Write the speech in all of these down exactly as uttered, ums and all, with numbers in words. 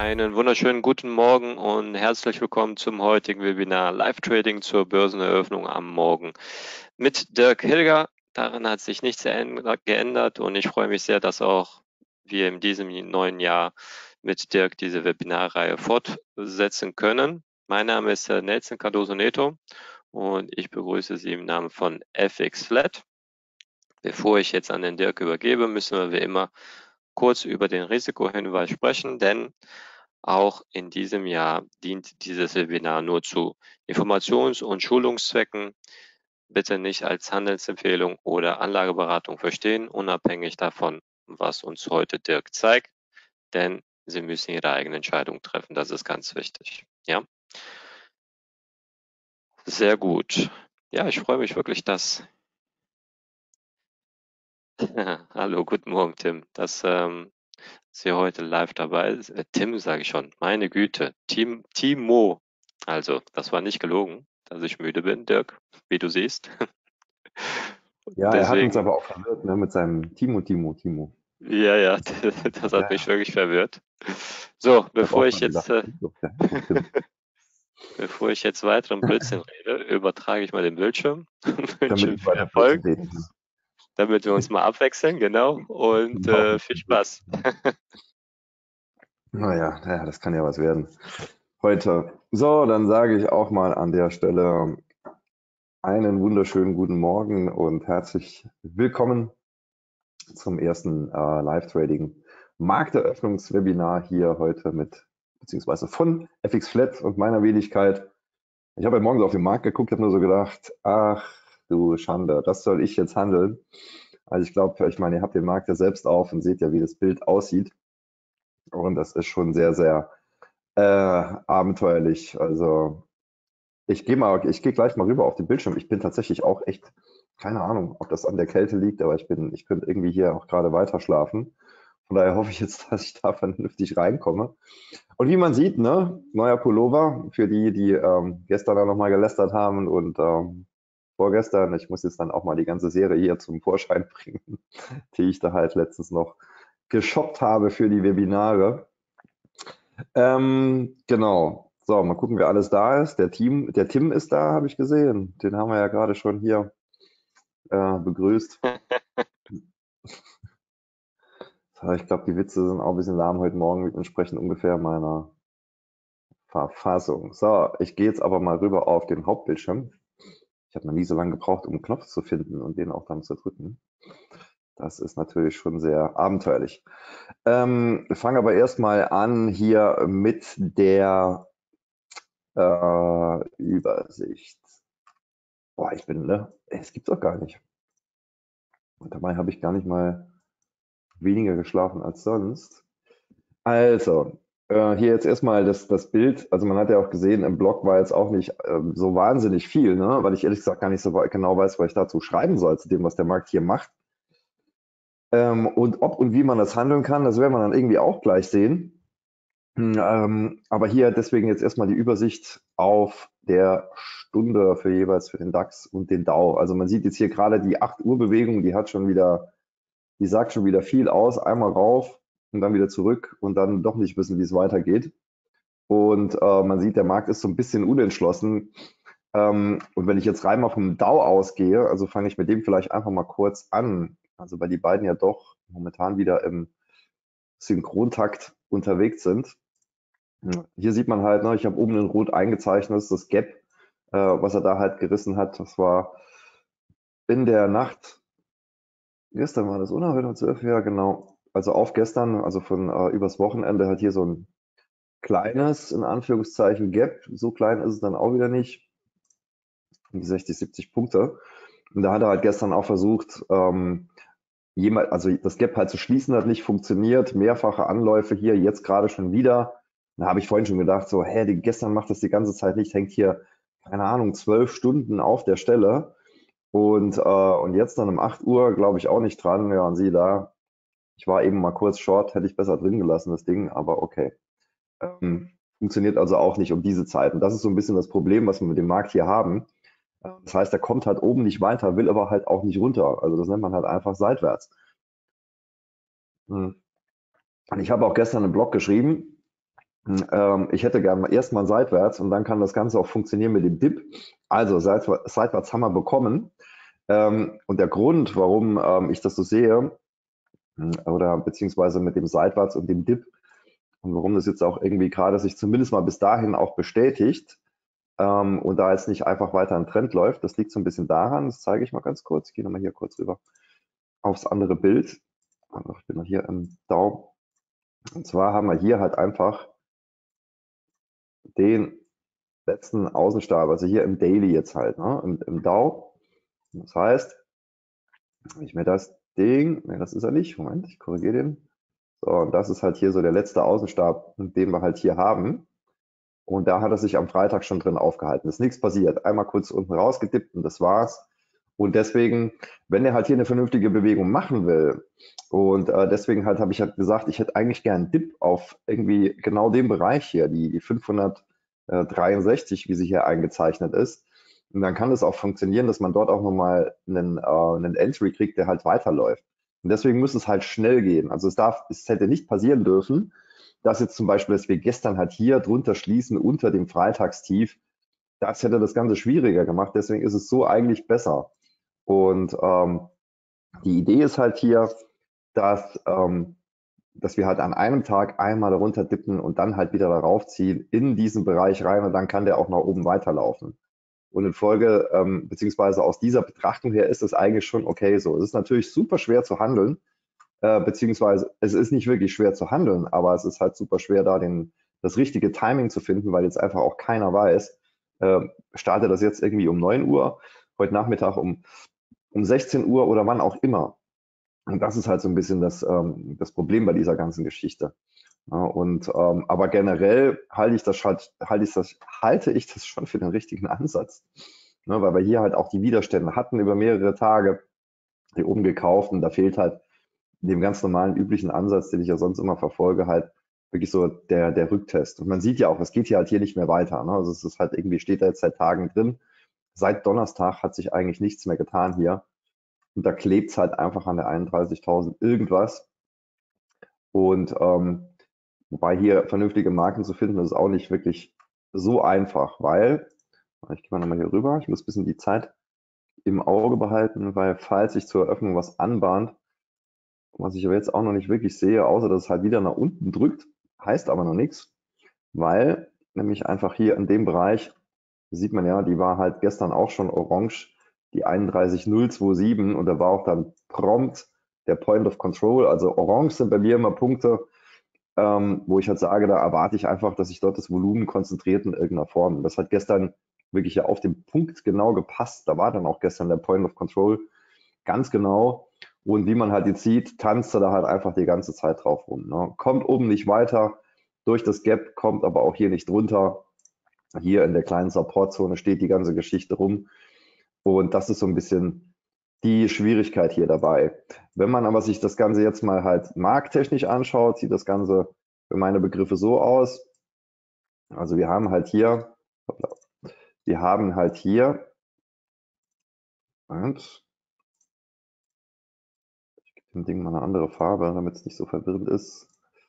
Einen wunderschönen guten Morgen und herzlich willkommen zum heutigen Webinar Live Trading zur Börseneröffnung am Morgen mit Dirk Hilger. Darin hat sich nichts geändert und ich freue mich sehr, dass auch wir in diesem neuen Jahr mit Dirk diese Webinarreihe fortsetzen können. Mein Name ist Nelson Cardoso Neto und ich begrüße Sie im Namen von F X Flat. Bevor ich jetzt an den Dirk übergebe, müssen wir wie immer kurz über den Risikohinweis sprechen, denn auch in diesem Jahr dient dieses Webinar nur zu Informations- und Schulungszwecken. Bitte nicht als Handelsempfehlung oder Anlageberatung verstehen, unabhängig davon, was uns heute Dirk zeigt, denn Sie müssen Ihre eigene Entscheidung treffen. Das ist ganz wichtig. Ja? Sehr gut. Ja, ich freue mich wirklich, dass... Hallo, guten Morgen, Tim. Dass ähm, Sie heute live dabei ist. Äh, Tim sage ich schon. Meine Güte. Tim, Timo. Also, das war nicht gelogen, dass ich müde bin, Dirk, wie du siehst. Ja, er hat uns Deswegen, aber auch verwirrt, ne, mit seinem Timo, Timo, Timo. ja, ja, das Ja, hat mich ja. wirklich verwirrt. So, Ich habe bevor auch ich gerade gedacht, jetzt, äh, das ist doch, der heißt doch Tim. bevor ich jetzt weiteren Blödsinn rede, übertrage ich mal den Bildschirm und Damit wünsche ich viel weiter Blödsinn Erfolg, reden kann. damit wir uns mal abwechseln, genau, und Genau. äh, viel Spaß. Naja, ja, das kann ja was werden. Heute. So, dann sage ich auch mal an der Stelle einen wunderschönen guten Morgen und herzlich willkommen zum ersten äh, Live-Trading-Markteröffnungswebinar hier heute mit, beziehungsweise von F X Flat und meiner Wenigkeit. Ich habe heute morgens auf den Markt geguckt, habe nur so gedacht, ach du Schande, das soll ich jetzt handeln. Also ich glaube, ich meine, ihr habt den Markt ja selbst auf und seht ja, wie das Bild aussieht. Und das ist schon sehr, sehr äh, abenteuerlich. Also ich gehe mal, ich gehe gleich mal rüber auf den Bildschirm. Ich bin tatsächlich auch echt, keine Ahnung, ob das an der Kälte liegt, aber ich bin, ich könnte irgendwie hier auch gerade weiter schlafen. Von daher hoffe ich jetzt, dass ich da vernünftig reinkomme. Und wie man sieht, ne, neuer Pullover für die, die ähm, gestern da nochmal gelästert haben und ähm, vorgestern. Ich muss jetzt dann auch mal die ganze Serie hier zum Vorschein bringen, die ich da halt letztens noch geshoppt habe für die Webinare. Ähm, genau. So, mal gucken, wer alles da ist. Der Team, der Tim ist da, habe ich gesehen. Den haben wir ja gerade schon hier äh, begrüßt. So, ich glaube, die Witze sind auch ein bisschen lahm heute Morgen, entsprechend ungefähr meiner Verfassung. So, ich gehe jetzt aber mal rüber auf den Hauptbildschirm. Ich habe noch nie so lange gebraucht, um einen Knopf zu finden und den auch dann zu drücken. Das ist natürlich schon sehr abenteuerlich. Ähm, wir fangen aber erstmal an hier mit der äh, Übersicht. Boah, ich bin, ne? Es gibt's doch gar nicht. Und dabei habe ich gar nicht mal weniger geschlafen als sonst. Also, äh, hier jetzt erstmal das, das Bild. Also man hat ja auch gesehen, im Blog war jetzt auch nicht ähm, so wahnsinnig viel, ne? Weil ich ehrlich gesagt gar nicht so genau weiß, was ich dazu schreiben soll, zu dem, was der Markt hier macht. Ähm, und ob und wie man das handeln kann, das werden wir dann irgendwie auch gleich sehen. Hm, Ähm, aber hier deswegen jetzt erstmal die Übersicht auf der Stunde für jeweils für den DAX und den Dow. Also man sieht jetzt hier gerade die acht Uhr Bewegung, die hat schon wieder, die sagt schon wieder viel aus. Einmal rauf und dann wieder zurück und dann doch nicht wissen, wie es weitergeht. Und äh, man sieht, der Markt ist so ein bisschen unentschlossen. Ähm, und wenn ich jetzt rein mal vom Dow ausgehe, also fange ich mit dem vielleicht einfach mal kurz an. Also weil die beiden ja doch momentan wieder im Synchrontakt unterwegs sind. Hier sieht man halt, ne, ich habe oben in Rot eingezeichnet, das Gap, äh, was er da halt gerissen hat. Das war in der Nacht, gestern war das, oder? Heute um zwölf, ja, genau. Also auf gestern, also von äh, übers Wochenende hat hier so ein kleines, in Anführungszeichen, Gap. So klein ist es dann auch wieder nicht. Um die sechzig, siebzig Punkte. Und da hat er halt gestern auch versucht, ähm, jemand, also das Gap halt zu schließen, hat nicht funktioniert. Mehrfache Anläufe hier, jetzt gerade schon wieder. Da habe ich vorhin schon gedacht, so, hä, die, gestern macht das die ganze Zeit nicht, hängt hier, keine Ahnung, zwölf Stunden auf der Stelle. Und, äh, und jetzt dann um acht Uhr, glaube ich, auch nicht dran. Ja, und sieh da, ich war eben mal kurz short, hätte ich besser drin gelassen, das Ding, aber okay. Ähm, funktioniert also auch nicht um diese Zeit. Und das ist so ein bisschen das Problem, was wir mit dem Markt hier haben. Das heißt, er kommt halt oben nicht weiter, will aber halt auch nicht runter. Also das nennt man halt einfach seitwärts. Hm. Und ich habe auch gestern einen Blog geschrieben, Ähm, ich hätte gerne erstmal seitwärts und dann kann das Ganze auch funktionieren mit dem Dip. Also seitwärts, seitwärts haben wir bekommen. Ähm, und der Grund, warum ähm, ich das so sehe, oder beziehungsweise mit dem Seitwärts und dem Dip, und warum das jetzt auch irgendwie gerade sich zumindest mal bis dahin auch bestätigt, ähm, und da jetzt nicht einfach weiter ein Trend läuft, das liegt so ein bisschen daran, das zeige ich mal ganz kurz, ich gehe nochmal hier kurz rüber aufs andere Bild. Also ich bin noch hier im Daumen. Und zwar haben wir hier halt einfach den letzten Außenstab, also hier im Daily jetzt halt, ne, im, im Dow. Das heißt, wenn ich mir das Ding, ne, das ist er nicht, Moment, ich korrigiere den. So, und das ist halt hier so der letzte Außenstab, den wir halt hier haben. Und da hat er sich am Freitag schon drin aufgehalten. Ist nichts passiert. Einmal kurz unten rausgedippt und das war's. Und deswegen, wenn er halt hier eine vernünftige Bewegung machen will, und äh, deswegen halt habe ich halt gesagt, ich hätte eigentlich gern einen Dip auf irgendwie genau dem Bereich hier, die, die fünfhundertdreiundsechzig, wie sie hier eingezeichnet ist. Und dann kann es auch funktionieren, dass man dort auch nochmal einen, äh, einen Entry kriegt, der halt weiterläuft. Und deswegen muss es halt schnell gehen. Also es darf, es hätte nicht passieren dürfen, dass jetzt zum Beispiel, dass wir gestern halt hier drunter schließen unter dem Freitagstief, das hätte das Ganze schwieriger gemacht. Deswegen ist es so eigentlich besser. Und ähm, die Idee ist halt hier, dass, ähm, dass wir halt an einem Tag einmal darunter dippen und dann halt wieder darauf ziehen in diesen Bereich rein und dann kann der auch nach oben weiterlaufen. Und in Folge, ähm, beziehungsweise aus dieser Betrachtung her ist es eigentlich schon okay so. Es ist natürlich super schwer zu handeln, äh, beziehungsweise es ist nicht wirklich schwer zu handeln, aber es ist halt super schwer, da den, das richtige Timing zu finden, weil jetzt einfach auch keiner weiß, äh, startet das jetzt irgendwie um neun Uhr, heute Nachmittag um, um sechzehn Uhr oder wann auch immer. Und das ist halt so ein bisschen das, ähm, das Problem bei dieser ganzen Geschichte. Ja, und ähm, aber generell halte ich das halt, halte ich das, halte ich das schon für den richtigen Ansatz. Ne, weil wir hier halt auch die Widerstände hatten über mehrere Tage, die oben gekauft und da fehlt halt dem ganz normalen üblichen Ansatz, den ich ja sonst immer verfolge, halt wirklich so der, der Rücktest. Und man sieht ja auch, es geht ja halt hier nicht mehr weiter. Ne? Also es ist halt irgendwie, steht da jetzt seit Tagen drin. Seit Donnerstag hat sich eigentlich nichts mehr getan hier. Und da klebt es halt einfach an der einunddreißigtausend irgendwas. Und ähm, wobei hier vernünftige Marken zu finden, das ist auch nicht wirklich so einfach, weil, ich gehe mal nochmal hier rüber, ich muss ein bisschen die Zeit im Auge behalten, weil falls sich zur Eröffnung was anbahnt, was ich aber jetzt auch noch nicht wirklich sehe, außer dass es halt wieder nach unten drückt, heißt aber noch nichts, weil nämlich einfach hier in dem Bereich, sieht man ja, die war halt gestern auch schon orange, die einunddreißig null siebenundzwanzig und da war auch dann prompt der Point of Control, also orange sind bei mir immer Punkte, ähm, wo ich halt sage, da erwarte ich einfach, dass sich dort das Volumen konzentriert in irgendeiner Form. Das hat gestern wirklich ja auf den Punkt genau gepasst. Da war dann auch gestern der Point of Control ganz genau. Und wie man halt jetzt sieht, tanzt er da halt einfach die ganze Zeit drauf rum. Ne? Kommt oben nicht weiter durch das Gap, kommt aber auch hier nicht drunter. Hier in der kleinen Supportzone steht die ganze Geschichte rum. Und das ist so ein bisschen die Schwierigkeit hier dabei. Wenn man aber sich das Ganze jetzt mal halt markttechnisch anschaut, sieht das Ganze für meine Begriffe so aus. Also wir haben halt hier, wir haben halt hier, und ich gebe dem Ding mal eine andere Farbe, damit es nicht so verwirrend ist.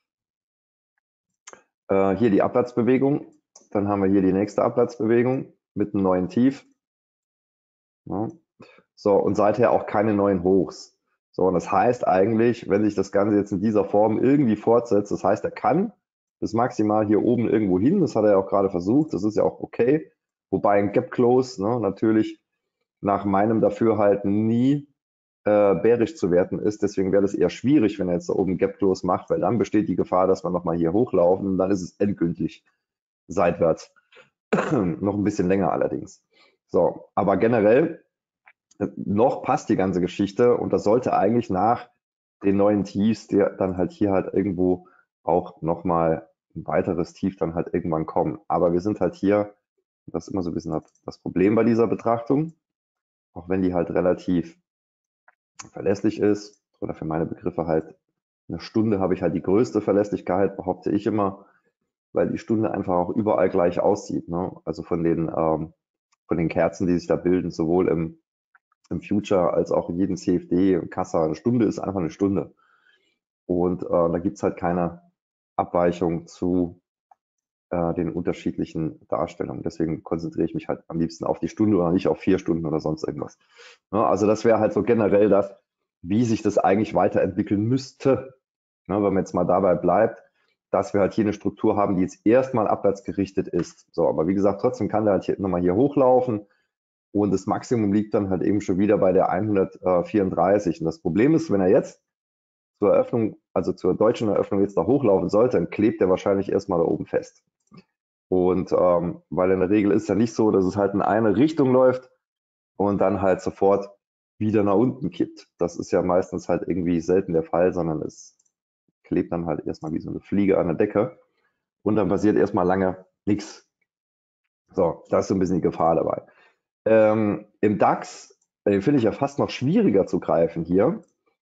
Äh, hier die Abwärtsbewegung, dann haben wir hier die nächste Abwärtsbewegung mit einem neuen Tief. Ja. So, und seither auch keine neuen Hochs. So, und das heißt eigentlich, wenn sich das Ganze jetzt in dieser Form irgendwie fortsetzt, das heißt, er kann bis maximal hier oben irgendwo hin, das hat er ja auch gerade versucht, das ist ja auch okay. Wobei ein Gap Close ne, natürlich nach meinem Dafürhalten nie äh, bärisch zu werten ist. Deswegen wäre das eher schwierig, wenn er jetzt da oben Gap Close macht, weil dann besteht die Gefahr, dass wir nochmal hier hochlaufen und dann ist es endgültig seitwärts. Noch ein bisschen länger allerdings. So, aber generell noch passt die ganze Geschichte und das sollte eigentlich nach den neuen Tiefs, der dann halt hier halt irgendwo auch nochmal ein weiteres Tief dann halt irgendwann kommen. Aber wir sind halt hier, das ist immer so ein bisschen das Problem bei dieser Betrachtung, auch wenn die halt relativ verlässlich ist oder für meine Begriffe halt eine Stunde habe ich halt die größte Verlässlichkeit, behaupte ich immer, weil die Stunde einfach auch überall gleich aussieht. Ne? Also von den, ähm, von den Kerzen, die sich da bilden, sowohl im im Future als auch in jedem C F D, Kassa. Eine Stunde ist einfach eine Stunde. Und äh, da gibt es halt keine Abweichung zu äh, den unterschiedlichen Darstellungen. Deswegen konzentriere ich mich halt am liebsten auf die Stunde oder nicht auf vier Stunden oder sonst irgendwas. Ja, also das wäre halt so generell das, wie sich das eigentlich weiterentwickeln müsste, ne, wenn man jetzt mal dabei bleibt, dass wir halt hier eine Struktur haben, die jetzt erstmal abwärts gerichtet ist. So, aber wie gesagt, trotzdem kann der halt hier nochmal hier hochlaufen und das Maximum liegt dann halt eben schon wieder bei der hundertvierunddreißig. Und das Problem ist, wenn er jetzt zur Eröffnung, also zur deutschen Eröffnung jetzt da hochlaufen sollte, dann klebt er wahrscheinlich erstmal da oben fest. Und ähm, weil in der Regel ist ja nicht so, dass es halt in eine Richtung läuft und dann halt sofort wieder nach unten kippt. Das ist ja meistens halt irgendwie selten der Fall, sondern es klebt dann halt erstmal wie so eine Fliege an der Decke und dann passiert erstmal lange nichts. So, da ist so ein bisschen die Gefahr dabei. Ähm, Im DAX, den finde ich ja fast noch schwieriger zu greifen hier.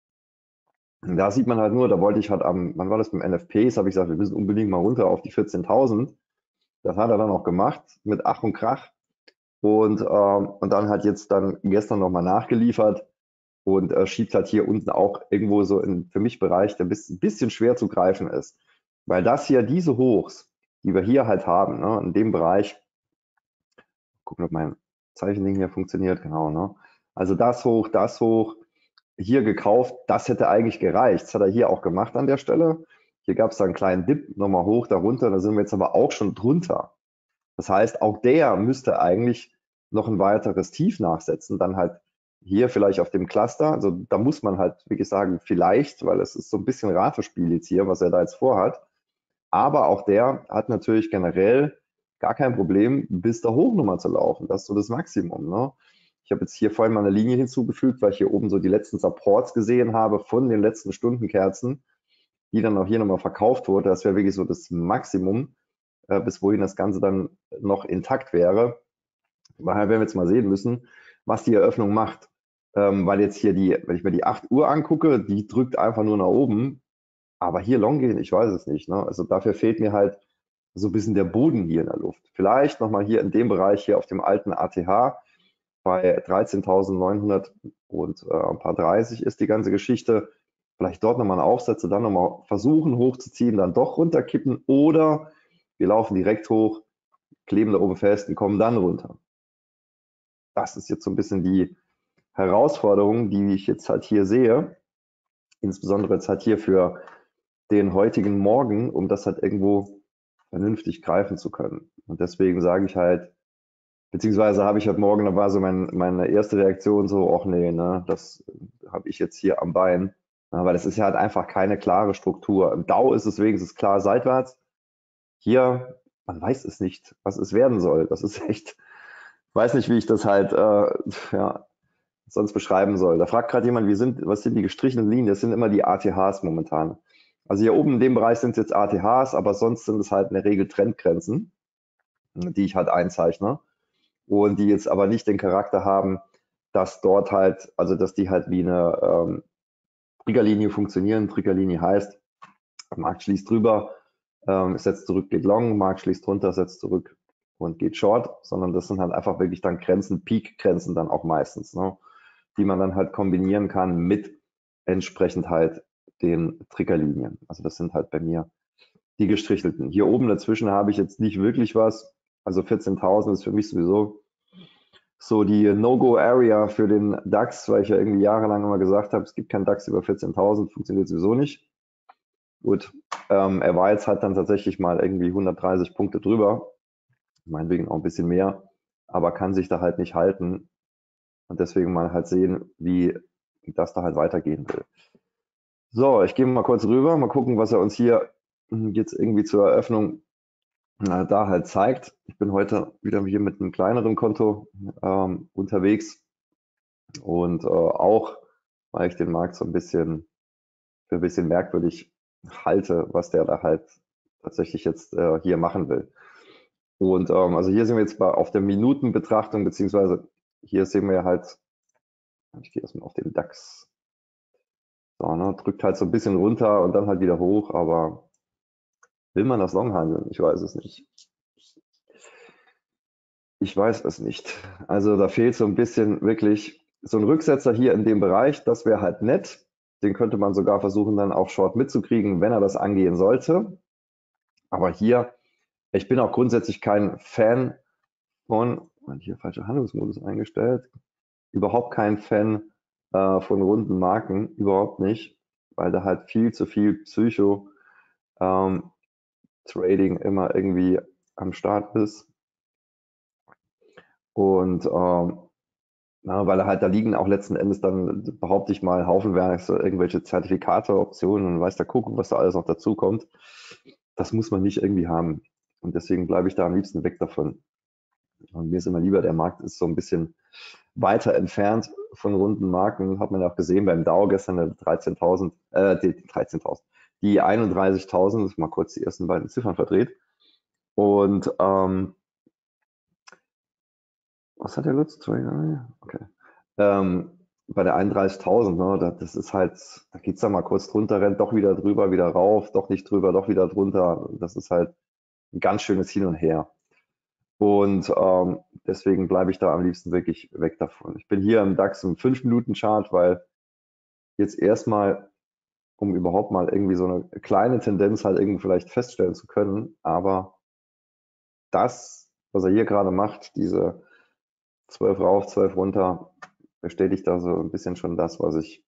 Da sieht man halt nur, da wollte ich halt am, wann war das beim N F P? Das habe ich gesagt, wir müssen unbedingt mal runter auf die vierzehntausend. Das hat er dann auch gemacht mit Ach und Krach. Und, ähm, und dann hat jetzt dann gestern nochmal nachgeliefert und äh, schiebt halt hier unten auch irgendwo so in für mich Bereich, der ein bisschen, bisschen schwer zu greifen ist. Weil das hier, diese Hochs, die wir hier halt haben, ne, in dem Bereich, gucken, ob mein Zeichending hier funktioniert, genau, ne? Also das hoch, das hoch, hier gekauft, das hätte eigentlich gereicht. Das hat er hier auch gemacht an der Stelle. Hier gab es da einen kleinen Dip, nochmal hoch, darunter, da sind wir jetzt aber auch schon drunter. Das heißt, auch der müsste eigentlich noch ein weiteres Tief nachsetzen, dann halt hier vielleicht auf dem Cluster. Also da muss man halt wirklich sagen, vielleicht, weil es ist so ein bisschen Ratespiel jetzt hier, was er da jetzt vorhat. Aber auch der hat natürlich generell gar kein Problem, bis da hoch nochmal zu laufen. Das ist so das Maximum. Ne? Ich habe jetzt hier vorhin mal eine Linie hinzugefügt, weil ich hier oben so die letzten Supports gesehen habe von den letzten Stundenkerzen, die dann auch hier nochmal verkauft wurde. Das wäre wirklich so das Maximum, äh, bis wohin das Ganze dann noch intakt wäre. Daher werden wir jetzt mal sehen müssen, was die Eröffnung macht. Ähm, weil jetzt hier die, wenn ich mir die acht Uhr angucke, die drückt einfach nur nach oben. Aber hier long gehen, ich weiß es nicht. Ne? Also dafür fehlt mir halt so ein bisschen der Boden hier in der Luft. Vielleicht nochmal hier in dem Bereich hier auf dem alten A T H bei dreizehntausendneunhundert und äh, ein paar dreißig ist die ganze Geschichte. Vielleicht dort nochmal einen Aufsätze, dann nochmal versuchen hochzuziehen, dann doch runterkippen oder wir laufen direkt hoch, kleben da oben fest und kommen dann runter. Das ist jetzt so ein bisschen die Herausforderung, die ich jetzt halt hier sehe, insbesondere jetzt halt hier für den heutigen Morgen, um das halt irgendwo vernünftig greifen zu können. Und deswegen sage ich halt, beziehungsweise habe ich heute Morgen, da war so mein, meine erste Reaktion so, ach nee, ne, das habe ich jetzt hier am Bein. Aber das ist ja halt einfach keine klare Struktur. Im Dow ist es wenigstens klar seitwärts. Hier, man weiß es nicht, was es werden soll. Das ist echt, ich weiß nicht, wie ich das halt äh, ja, sonst beschreiben soll. Da fragt gerade jemand, wie sind, was sind die gestrichenen Linien? Das sind immer die A T Hs momentan. Also hier oben in dem Bereich sind es jetzt A T Hs, aber sonst sind es halt in der Regel Trendgrenzen, die ich halt einzeichne und die jetzt aber nicht den Charakter haben, dass dort halt, also dass die halt wie eine ähm, Triggerlinie funktionieren. Triggerlinie heißt, Markt schließt drüber, ähm, setzt zurück, geht long, Markt schließt drunter, setzt zurück und geht short, sondern das sind halt einfach wirklich dann Grenzen, Peak-Grenzen dann auch meistens, ne, die man dann halt kombinieren kann mit entsprechend halt den Triggerlinien. Also das sind halt bei mir die gestrichelten. Hier oben dazwischen habe ich jetzt nicht wirklich was. Also vierzehntausend ist für mich sowieso so die No-Go-Area für den DAX, weil ich ja irgendwie jahrelang immer gesagt habe, es gibt keinen DAX über vierzehntausend, funktioniert sowieso nicht. Gut, ähm, er war jetzt halt dann tatsächlich mal irgendwie hundertdreißig Punkte drüber, meinetwegen auch ein bisschen mehr, aber kann sich da halt nicht halten und deswegen mal halt sehen, wie das da halt weitergehen will. So, ich gehe mal kurz rüber, mal gucken, was er uns hier jetzt irgendwie zur Eröffnung na, da halt zeigt. Ich bin heute wieder hier mit einem kleineren Konto ähm, unterwegs und äh, auch, weil ich den Markt so ein bisschen für ein bisschen merkwürdig halte, was der da halt tatsächlich jetzt äh, hier machen will. Und ähm, also hier sind wir jetzt bei, auf der Minutenbetrachtung, beziehungsweise hier sehen wir halt, ich gehe erstmal auf den DAX, so, ne, drückt halt so ein bisschen runter und dann halt wieder hoch, aber will man das Long handeln? Ich weiß es nicht. Ich weiß es nicht. Also da fehlt so ein bisschen wirklich so ein Rücksetzer hier in dem Bereich, das wäre halt nett. Den könnte man sogar versuchen, dann auch Short mitzukriegen, wenn er das angehen sollte. Aber hier Ich bin auch grundsätzlich kein Fan von, hier falscher Handlungsmodus eingestellt, überhaupt kein Fan äh, von runden Marken, überhaupt nicht, weil da halt viel zu viel Psycho ähm, Trading immer irgendwie am Start ist. Und ähm, na, weil halt da liegen auch letzten Endes dann, behaupte ich mal, haufenweise irgendwelche Zertifikate, Optionen und weiß der Kuckuck, was da alles noch dazu kommt. Das muss man nicht irgendwie haben. Und deswegen bleibe ich da am liebsten weg davon. Und mir ist immer lieber, der Markt ist so ein bisschen weiter entfernt von runden Marken. Hat man ja auch gesehen beim Dow gestern, dreizehntausend, äh, die dreizehntausend, die einunddreißigtausend, mal kurz die ersten beiden Ziffern verdreht. Und ähm, was hat der Lutz? Okay. Ähm, bei der einunddreißigtausend, ne, das ist halt, da geht es dann mal kurz drunter, rennt doch wieder drüber, wieder rauf, doch nicht drüber, doch wieder drunter. Das ist halt ein ganz schönes Hin und Her. Und ähm, deswegen bleibe ich da am liebsten wirklich weg davon. Ich bin hier im DAX im fünf Minuten Chart, weil jetzt erstmal, um überhaupt mal irgendwie so eine kleine Tendenz halt irgendwie vielleicht feststellen zu können, aber das, was er hier gerade macht, diese zwölf rauf, zwölf runter, bestätigt da so ein bisschen schon das, was ich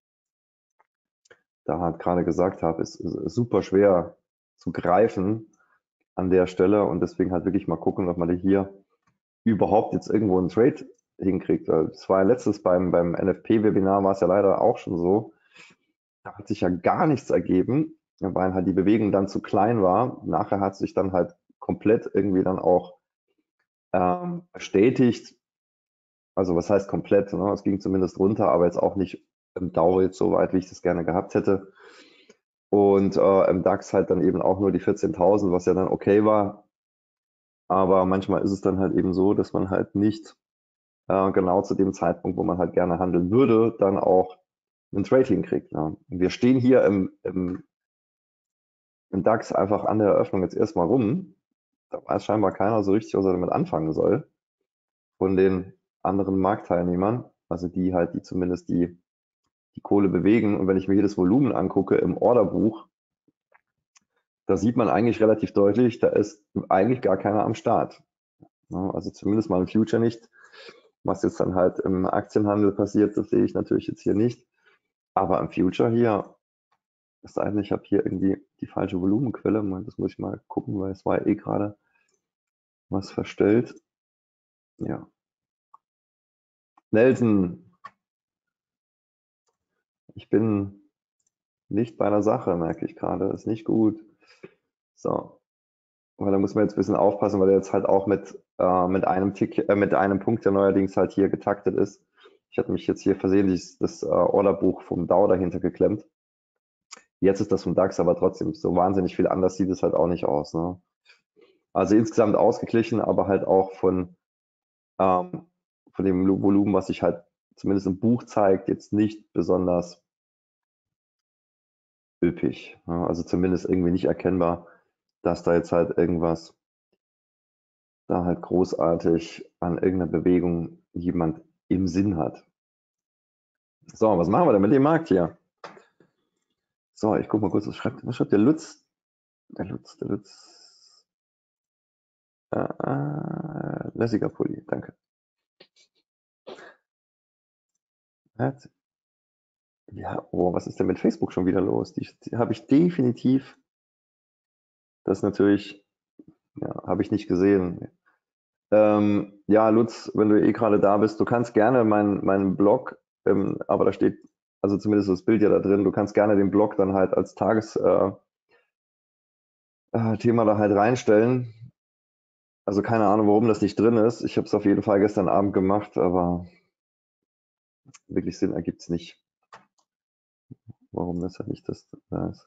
da halt gerade gesagt habe, ist, ist super schwer zu greifen an der Stelle und deswegen halt wirklich mal gucken, ob man hier überhaupt jetzt irgendwo einen Trade hinkriegt. Das war ja letztes beim, beim N F P-Webinar war es ja leider auch schon so. Da hat sich ja gar nichts ergeben, weil halt die Bewegung dann zu klein war. Nachher hat sich dann halt komplett irgendwie dann auch ähm, bestätigt. Also was heißt komplett? Ne? Es ging zumindest runter, aber jetzt auch nicht im Dow jetzt so weit, wie ich das gerne gehabt hätte. Und äh, im DAX halt dann eben auch nur die vierzehntausend, was ja dann okay war. Aber manchmal ist es dann halt eben so, dass man halt nicht äh, genau zu dem Zeitpunkt, wo man halt gerne handeln würde, dann auch einen Trade hinkriegt. Ne? Wir stehen hier im, im, im DAX einfach an der Eröffnung jetzt erstmal rum. Da weiß scheinbar keiner so richtig, was er damit anfangen soll. Von den anderen Marktteilnehmern, also die halt, die zumindest die, die Kohle bewegen. Und wenn ich mir hier das Volumen angucke im Orderbuch, da sieht man eigentlich relativ deutlich, da ist eigentlich gar keiner am Start. Ja, also zumindest mal im Future nicht. Was jetzt dann halt im Aktienhandel passiert, das sehe ich natürlich jetzt hier nicht. Aber im Future hier, es sei denn, ich habe hier irgendwie die falsche Volumenquelle. Das muss ich mal gucken, weil es war ja eh gerade was verstellt. Ja. Nelson, ich bin nicht bei der Sache, merke ich gerade. Ist nicht gut. So. Weil da muss man jetzt ein bisschen aufpassen, weil er jetzt halt auch mit, äh, mit einem Tick, äh, mit einem Punkt, der neuerdings halt hier getaktet ist. Ich hatte mich jetzt hier versehentlich das äh, Orderbuch vom Dow dahinter geklemmt. Jetzt ist das vom DAX, aber trotzdem so wahnsinnig viel anders sieht es halt auch nicht aus. Ne? Also insgesamt ausgeglichen, aber halt auch von, ähm, von dem Volumen, was sich halt zumindest im Buch zeigt, jetzt nicht besonders üppig. Ne? Also zumindest irgendwie nicht erkennbar, dass da jetzt halt irgendwas da halt großartig an irgendeiner Bewegung jemand im Sinn hat. So, was machen wir denn mit dem Markt hier? So, ich gucke mal kurz, was schreibt, was schreibt der Lutz? Der Lutz, der Lutz. Äh, äh, lässiger Pulli, danke. Ja, oh, was ist denn mit Facebook schon wieder los? Die, die habe ich definitiv, das ist natürlich, ja, habe ich nicht gesehen. Ähm, ja, Lutz, wenn du eh gerade da bist, du kannst gerne meinen meinen Blog, ähm, aber da steht, also zumindest das Bild ja da drin, du kannst gerne den Blog dann halt als Tagesthema äh, äh, Thema da halt reinstellen. Also keine Ahnung, warum das nicht drin ist. Ich habe es auf jeden Fall gestern Abend gemacht, aber wirklich Sinn ergibt es nicht, warum das halt nicht das da ist.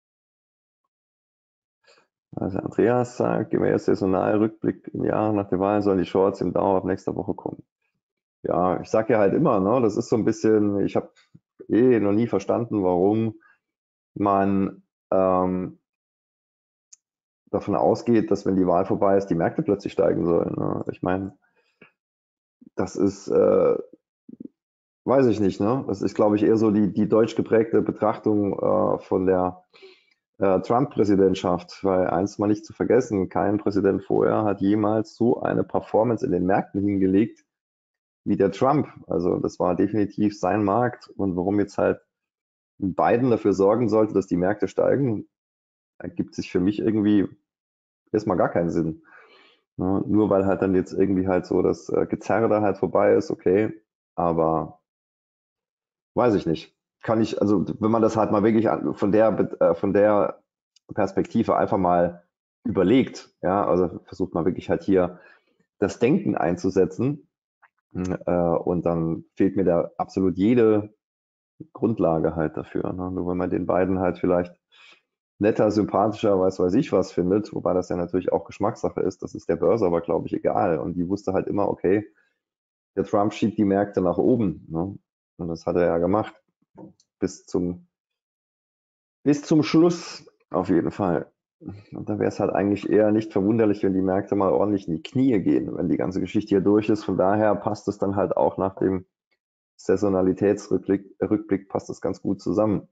Also Andreas sagt, gemäß saisonal Rückblick im Jahr nach der Wahl sollen die Shorts im Dow ab nächster Woche kommen. Ja, ich sage ja halt immer, ne, das ist so ein bisschen, ich habe eh noch nie verstanden, warum man ähm, davon ausgeht, dass wenn die Wahl vorbei ist, die Märkte plötzlich steigen sollen. Ne? Ich meine, das ist, äh, weiß ich nicht, ne? Das ist, glaube ich, eher so die, die deutsch geprägte Betrachtung äh, von der äh, Trump-Präsidentschaft, weil eins mal nicht zu vergessen, kein Präsident vorher hat jemals so eine Performance in den Märkten hingelegt wie der Trump. Also das war definitiv sein Markt und warum jetzt halt Biden dafür sorgen sollte, dass die Märkte steigen, ergibt sich für mich irgendwie erstmal gar keinen Sinn. Ja, nur weil halt dann jetzt irgendwie halt so das äh, Gezerre da halt vorbei ist, okay, aber weiß ich nicht. Kann ich, also wenn man das halt mal wirklich an, von der, äh, von der Perspektive einfach mal überlegt, ja, also versucht man wirklich halt hier das Denken einzusetzen, äh, und dann fehlt mir da absolut jede Grundlage halt dafür. Ne? Nur wenn man den beiden halt vielleicht netter, sympathischer, weiß weiß ich was findet, wobei das ja natürlich auch Geschmackssache ist, das ist der Börse aber, glaube ich, egal. Und die wusste halt immer, okay, der Trump schiebt die Märkte nach oben. Ne? Und das hat er ja gemacht. Bis zum, bis zum Schluss auf jeden Fall. Und da wäre es halt eigentlich eher nicht verwunderlich, wenn die Märkte mal ordentlich in die Knie gehen, wenn die ganze Geschichte hier durch ist. Von daher passt es dann halt auch nach dem Saisonalitätsrückblick Rückblick passt das ganz gut zusammen.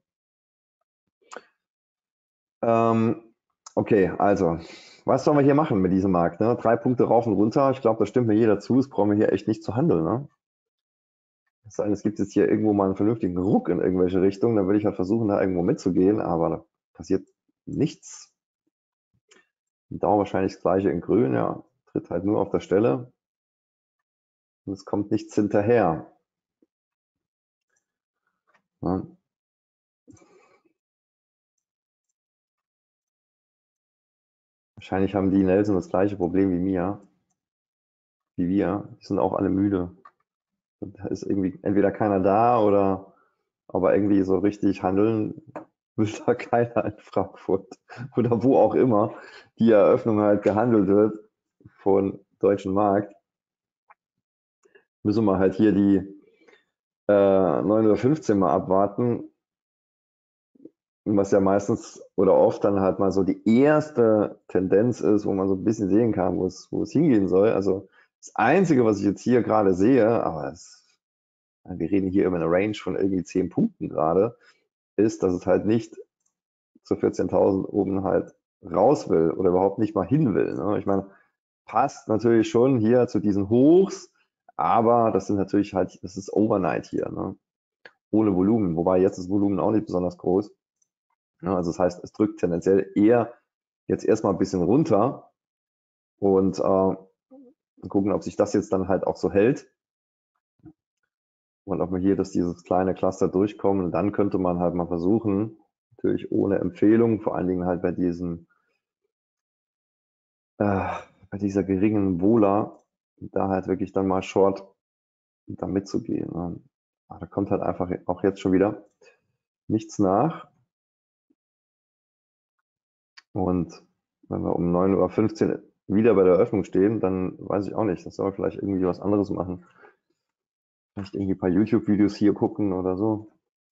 Ähm, okay, also, was sollen wir hier machen mit diesem Markt? Ne? Drei Punkte rauf und runter. Ich glaube, da stimmt mir jeder zu. Es brauchen wir hier echt nicht zu handeln. Ne? Es sei denn, es gibt jetzt hier irgendwo mal einen vernünftigen Ruck in irgendwelche Richtungen. Dann würde ich halt versuchen, da irgendwo mitzugehen, aber da passiert nichts. Dauer wahrscheinlich das gleiche in Grün, ja. Tritt halt nur auf der Stelle. Und es kommt nichts hinterher. Ja. Wahrscheinlich haben die Nelson das gleiche Problem wie mir. Wie wir. Die sind auch alle müde. Da ist irgendwie entweder keiner da oder aber irgendwie so richtig handeln will da keiner in Frankfurt oder wo auch immer die Eröffnung halt gehandelt wird von deutschen Markt. Müssen wir halt hier die äh, neun Uhr fünfzehn mal abwarten, was ja meistens oder oft dann halt mal so die erste Tendenz ist, wo man so ein bisschen sehen kann, wo es, wo es hingehen soll. Also das Einzige, was ich jetzt hier gerade sehe, aber es, wir reden hier über eine Range von irgendwie zehn Punkten gerade, ist, dass es halt nicht zu vierzehntausend oben halt raus will oder überhaupt nicht mal hin will. Ne? Ich meine, passt natürlich schon hier zu diesen Hochs, aber das sind natürlich halt, das ist Overnight hier, ne? Ohne Volumen, wobei jetzt das Volumen auch nicht besonders groß. Ja, also das heißt, es drückt tendenziell eher jetzt erstmal ein bisschen runter und äh, gucken, ob sich das jetzt dann halt auch so hält und ob wir hier, dass dieses kleine Cluster durchkommen. Und dann könnte man halt mal versuchen, natürlich ohne Empfehlung, vor allen Dingen halt bei diesem äh, bei dieser geringen Vola, da halt wirklich dann mal short da mitzugehen. Ne? Aber da kommt halt einfach auch jetzt schon wieder nichts nach. Und wenn wir um neun Uhr fünfzehn wieder bei der Eröffnung stehen, dann weiß ich auch nicht, das soll vielleicht irgendwie was anderes machen. Vielleicht irgendwie ein paar YouTube-Videos hier gucken oder so.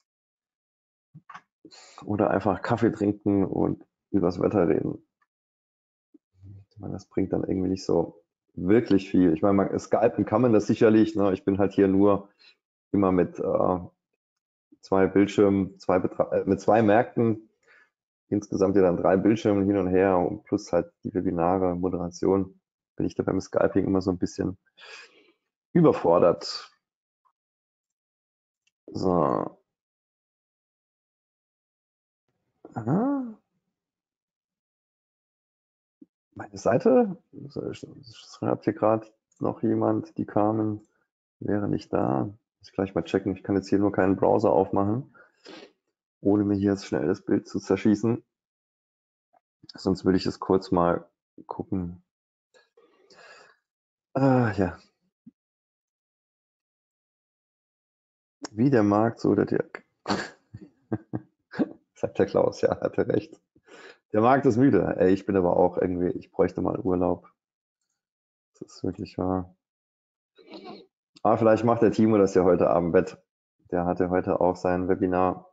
Oder einfach Kaffee trinken und übers Wetter reden. Ich meine, das bringt dann irgendwie nicht so wirklich viel. Ich meine, man, Skypen kann man das sicherlich. Ne? Ich bin halt hier nur immer mit äh, zwei Bildschirmen, zwei äh, mit zwei Märkten, insgesamt ja dann drei Bildschirme hin und her und plus halt die Webinare, Moderation, bin ich da beim Skyping immer so ein bisschen überfordert. So. Aha. Meine Seite, schreibt hier gerade noch jemand, die kamen, wäre nicht da. Muss ich gleich mal checken. Ich kann jetzt hier nur keinen Browser aufmachen, ohne mir hier jetzt schnell das Bild zu zerschießen. Sonst würde ich es kurz mal gucken. Ah, ja. Wie der Markt, so der Dirk. Sagt der Klaus, ja, hat er recht. Der Markt ist müde. Ey, ich bin aber auch irgendwie, ich bräuchte mal Urlaub. Das ist wirklich wahr. Aber vielleicht macht der Timo das ja heute Abend Bett. Der hatte heute auch sein Webinar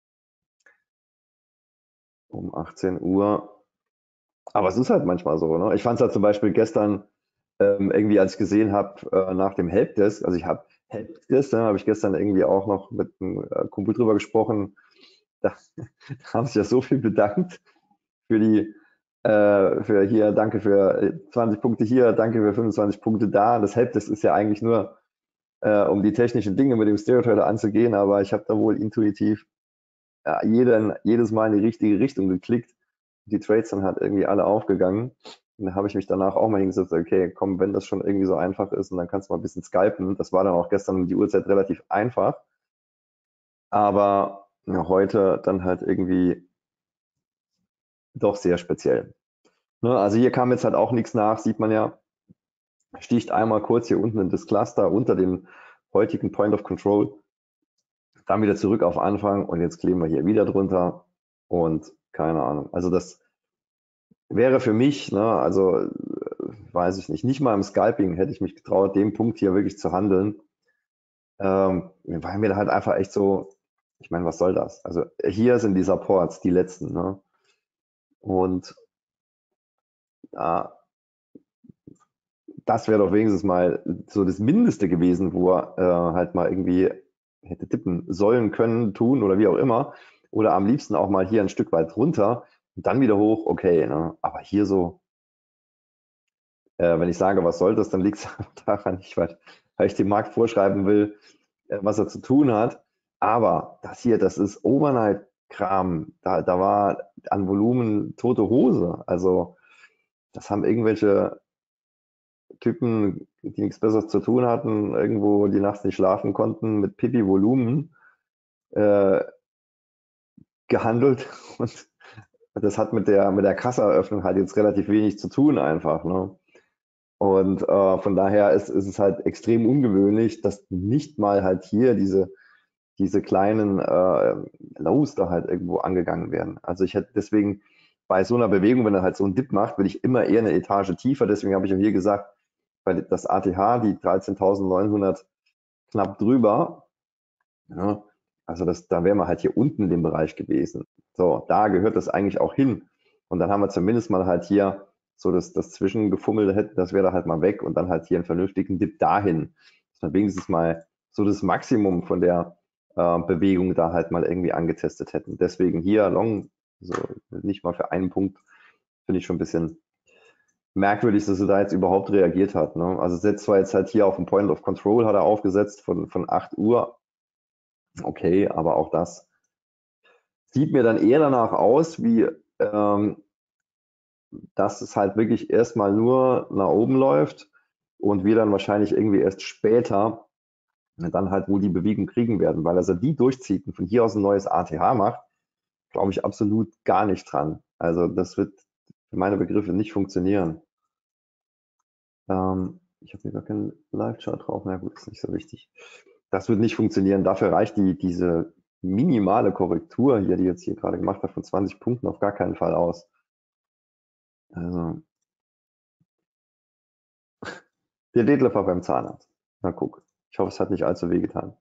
um achtzehn Uhr. Aber es ist halt manchmal so. Ne? Ich fand es halt zum Beispiel gestern ähm, irgendwie, als ich gesehen habe, äh, nach dem Helpdesk, also ich habe Helpdesk, da habe ich gestern irgendwie auch noch mit einem äh, Kumpel drüber gesprochen. Da, da haben sich ja so viel bedankt, für die, äh, für hier, danke für zwanzig Punkte hier, danke für fünfundzwanzig Punkte da. Das Helpdesk, das ist ja eigentlich nur, äh, um die technischen Dinge mit dem Stereo-Trader anzugehen, aber ich habe da wohl intuitiv ja, jeden, jedes Mal in die richtige Richtung geklickt. Die Trades dann halt irgendwie alle aufgegangen. Und da habe ich mich danach auch mal hingesetzt, okay, komm, wenn das schon irgendwie so einfach ist und dann kannst du mal ein bisschen skypen. Das war dann auch gestern um die Uhrzeit relativ einfach. Aber ja, heute dann halt irgendwie doch sehr speziell. Ne, also hier kam jetzt halt auch nichts nach, sieht man ja. Sticht einmal kurz hier unten in das Cluster unter dem heutigen Point of Control. Dann wieder zurück auf Anfang und jetzt kleben wir hier wieder drunter und keine Ahnung. Also das wäre für mich, ne, also äh, weiß ich nicht, nicht mal im Scalping hätte ich mich getraut, den Punkt hier wirklich zu handeln. Ähm, weil mir da halt einfach echt so, ich meine, was soll das? Also hier sind die Supports, die letzten, ne? Und ja, das wäre doch wenigstens mal so das Mindeste gewesen, wo er äh, halt mal irgendwie hätte tippen sollen, können, tun oder wie auch immer. Oder am liebsten auch mal hier ein Stück weit runter und dann wieder hoch, okay. Ne? Aber hier so, äh, wenn ich sage, was soll das, dann liegt es daran nicht, weil, weil ich dem Markt vorschreiben will, äh, was er zu tun hat. Aber das hier, das ist Overnight-Kram. Da, da war an Volumen tote Hose. Also das haben irgendwelche Typen, die nichts Besseres zu tun hatten, irgendwo die nachts nicht schlafen konnten, mit Pipi-Volumen äh, gehandelt. Und das hat mit der, mit der Kassaeröffnung halt jetzt relativ wenig zu tun einfach. Ne? Und äh, von daher ist, ist es halt extrem ungewöhnlich, dass nicht mal halt hier diese, diese kleinen äh, Lows da halt irgendwo angegangen werden. Also ich hätte deswegen bei so einer Bewegung, wenn er halt so einen Dip macht, will ich immer eher eine Etage tiefer. Deswegen habe ich auch hier gesagt, weil das A T H, die dreizehntausendneunhundert knapp drüber, ja, also das, da wären wir halt hier unten in dem Bereich gewesen. So, da gehört das eigentlich auch hin. Und dann haben wir zumindest mal halt hier so das, das Zwischengefummel, das wäre da halt mal weg und dann halt hier einen vernünftigen Dip dahin. Dass wir wenigstens mal so das Maximum von der äh, Bewegung da halt mal irgendwie angetestet hätten. Deswegen hier Long, so nicht mal für einen Punkt, finde ich schon ein bisschen merkwürdig, dass er da jetzt überhaupt reagiert hat. Ne? Also setzt zwar jetzt halt hier auf den Point of Control, hat er aufgesetzt von, von acht Uhr. Okay, aber auch das sieht mir dann eher danach aus, wie ähm, dass es halt wirklich erstmal nur nach oben läuft und wir dann wahrscheinlich irgendwie erst später dann halt wohl die Bewegung kriegen werden, weil also die durchzieht und von hier aus ein neues A T H macht, glaube ich absolut gar nicht dran. Also das wird für meine Begriffe nicht funktionieren. Ähm, ich habe hier gar keinen Live-Chart drauf. Na gut, ist nicht so wichtig. Das wird nicht funktionieren. Dafür reicht die, diese minimale Korrektur hier, die jetzt hier gerade gemacht hat, von zwanzig Punkten auf gar keinen Fall aus. Also, der Detlef war beim Zahnarzt. Na guck. Ich hoffe, es hat nicht allzu weh getan.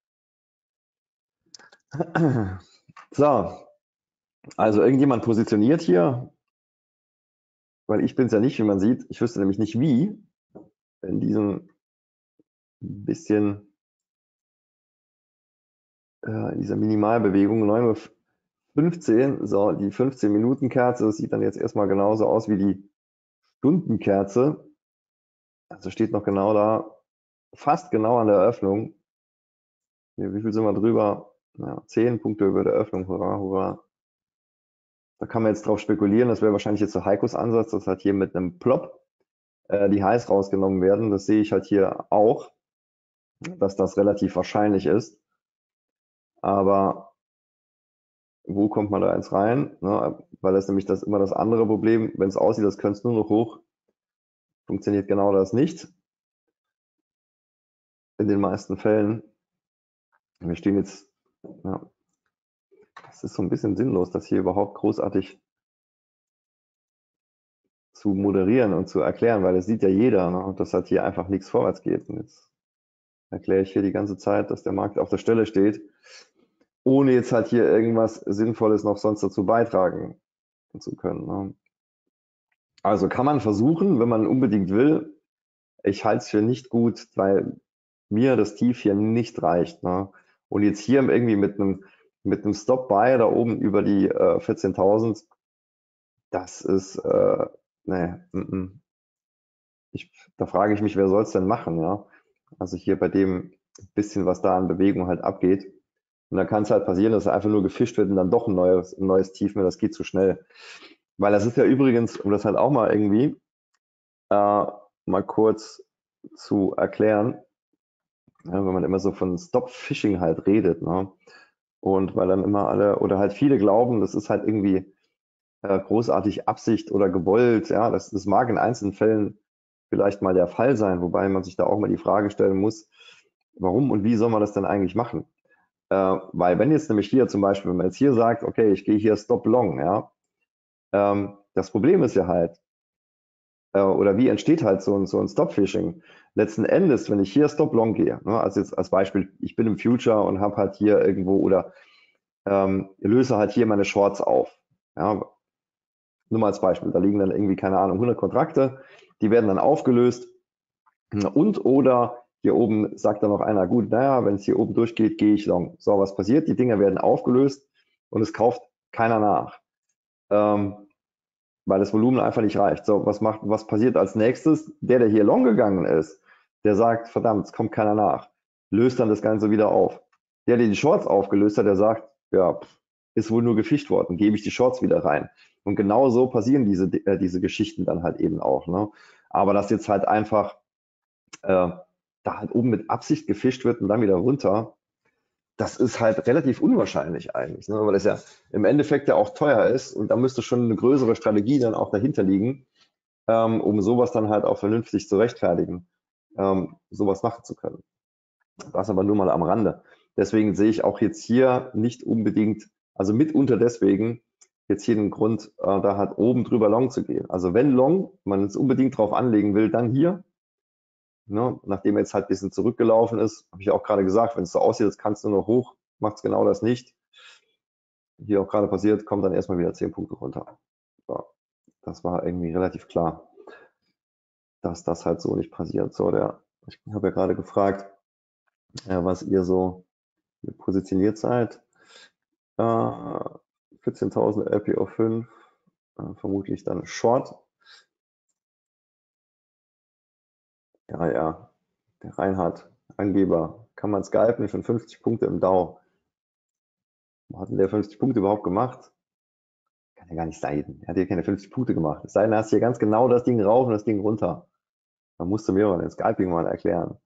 So. Also irgendjemand positioniert hier, weil ich bin es ja nicht, wie man sieht. Ich wüsste nämlich nicht wie, in diesem bisschen, äh, in dieser Minimalbewegung, neun Uhr fünfzehn, so, die fünfzehn Minuten Kerze, das sieht dann jetzt erstmal genauso aus wie die Stundenkerze. Also steht noch genau da, fast genau an der Eröffnung. Hier, wie viel sind wir drüber? Ja, zehn Punkte über der Öffnung, hurra, hurra. Da kann man jetzt drauf spekulieren, das wäre wahrscheinlich jetzt so Heikos Ansatz, dass halt hier mit einem Plop äh, die Highs rausgenommen werden. Das sehe ich halt hier auch, dass das relativ wahrscheinlich ist. Aber wo kommt man da jetzt rein? Ne? Weil das nämlich das immer das andere Problem, wenn es aussieht, das könnte es nur noch hoch, funktioniert genau das nicht. In den meisten Fällen. Wir stehen jetzt, ja, es ist so ein bisschen sinnlos, das hier überhaupt großartig zu moderieren und zu erklären, weil das sieht ja jeder, ne? Und dass halt hier einfach nichts vorwärts geht. Und jetzt erkläre ich hier die ganze Zeit, dass der Markt auf der Stelle steht, ohne jetzt halt hier irgendwas Sinnvolles noch sonst dazu beitragen zu können. Ne? Also kann man versuchen, wenn man unbedingt will. Ich halte es für nicht gut, weil mir das Tief hier nicht reicht. Ne? Und jetzt hier irgendwie mit einem mit einem Stop-Buy da oben über die äh, vierzehntausend das ist, äh, ne, mm, mm. Ich, da frage ich mich, wer soll es denn machen, ja? Also hier bei dem bisschen, was da an Bewegung halt abgeht. Und dann kann es halt passieren, dass einfach nur gefischt wird und dann doch ein neues, ein neues Tief mehr, das geht zu schnell. Weil das ist ja übrigens, um das halt auch mal irgendwie äh, mal kurz zu erklären, ja, wenn man immer so von Stop Fishing halt redet, ne? Und weil dann immer alle oder halt viele glauben, das ist halt irgendwie äh, großartig Absicht oder gewollt, ja, das, das mag in einzelnen Fällen vielleicht mal der Fall sein, wobei man sich da auch mal die Frage stellen muss, warum und wie soll man das denn eigentlich machen? Äh, weil wenn jetzt nämlich hier zum Beispiel, wenn man jetzt hier sagt, okay, ich gehe hier Stop Long, ja, ähm, das Problem ist ja halt, äh, oder wie entsteht halt so ein, so ein Stop-Phishing? Letzten Endes, wenn ich hier Stop Long gehe, ne, also jetzt als Beispiel, ich bin im Future und habe halt hier irgendwo oder ähm, löse halt hier meine Shorts auf, ja, nur mal als Beispiel, da liegen dann irgendwie, keine Ahnung, hundert Kontrakte, die werden dann aufgelöst und oder hier oben sagt dann noch einer, gut, naja, wenn es hier oben durchgeht, gehe ich long. So, was passiert? Die Dinger werden aufgelöst und es kauft keiner nach, ähm, weil das Volumen einfach nicht reicht. So, was macht, was passiert als nächstes? Der, der hier long gegangen ist, der sagt, verdammt, es kommt keiner nach, löst dann das Ganze wieder auf. Der, der die Shorts aufgelöst hat, der sagt, ja, ist wohl nur gefischt worden, gebe ich die Shorts wieder rein. Und genau so passieren diese, äh, diese Geschichten dann halt eben auch. Ne? Aber dass jetzt halt einfach äh, da halt oben mit Absicht gefischt wird und dann wieder runter, das ist halt relativ unwahrscheinlich eigentlich, ne? Weil das ja im Endeffekt ja auch teuer ist und da müsste schon eine größere Strategie dann auch dahinter liegen, ähm, um sowas dann halt auch vernünftig zu rechtfertigen, ähm, sowas machen zu können. Das aber nur mal am Rande. Deswegen sehe ich auch jetzt hier nicht unbedingt, also mitunter deswegen, jetzt hier den Grund, äh, da halt oben drüber long zu gehen. Also wenn long, man es unbedingt drauf anlegen will, dann hier. Ne? Nachdem er jetzt halt ein bisschen zurückgelaufen ist, habe ich auch gerade gesagt, wenn es so aussieht, jetzt kannst du nur hoch, macht es genau das nicht. Hier auch gerade passiert, kommt dann erstmal wieder zehn Punkte runter. So, das war irgendwie relativ klar, dass das halt so nicht passiert. So, der, ich habe ja gerade gefragt, äh, was ihr so positioniert seid. Äh, vierzehntausend L P O fünf, äh, vermutlich dann Short. Ja, ja, der Reinhard, Angeber, kann man skypen, schon fünfzig Punkte im Dow. Wo hat denn der fünfzig Punkte überhaupt gemacht? Kann ja gar nicht sein. Er hat hier keine fünfzig Punkte gemacht. Es sei denn, er hast hier ganz genau das Ding rauf und das Ding runter. Da musst du mir mal den Scalping mal erklären.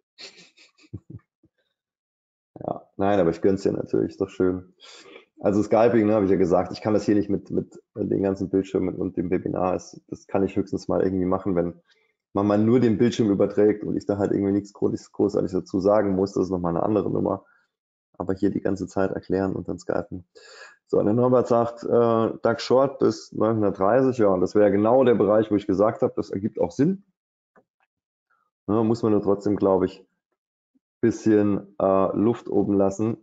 Ja, nein, aber ich gönn's dir natürlich, ist doch schön. Also Scalping, ne, habe ich ja gesagt, ich kann das hier nicht mit, mit den ganzen Bildschirmen und dem Webinar. Das, das kann ich höchstens mal irgendwie machen, wenn man mal nur den Bildschirm überträgt und ich da halt irgendwie nichts großartig dazu sagen muss. Das ist nochmal eine andere Nummer. Aber hier die ganze Zeit erklären und dann skypen. So, der Norbert sagt, äh, D A X Short bis neunhundertdreißig, ja, und das wäre genau der Bereich, wo ich gesagt habe, das ergibt auch Sinn. Ja, muss man nur trotzdem, glaube ich, ein bisschen äh, Luft oben lassen,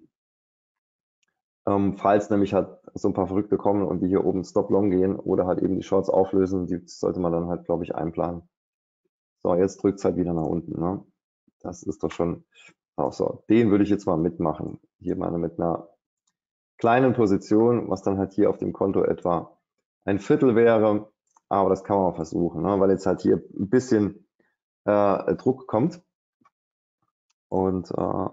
ähm, falls nämlich halt so ein paar Verrückte kommen und die hier oben Stop-Long gehen oder halt eben die Shorts auflösen, die sollte man dann halt, glaube ich, einplanen. So, jetzt drückt es halt wieder nach unten. Ne? Das ist doch schon auch so. Den würde ich jetzt mal mitmachen. Hier mal mit einer kleinen Position, was dann halt hier auf dem Konto etwa ein Viertel wäre. Aber das kann man auch versuchen, ne? Weil jetzt halt hier ein bisschen äh, Druck kommt. Und äh,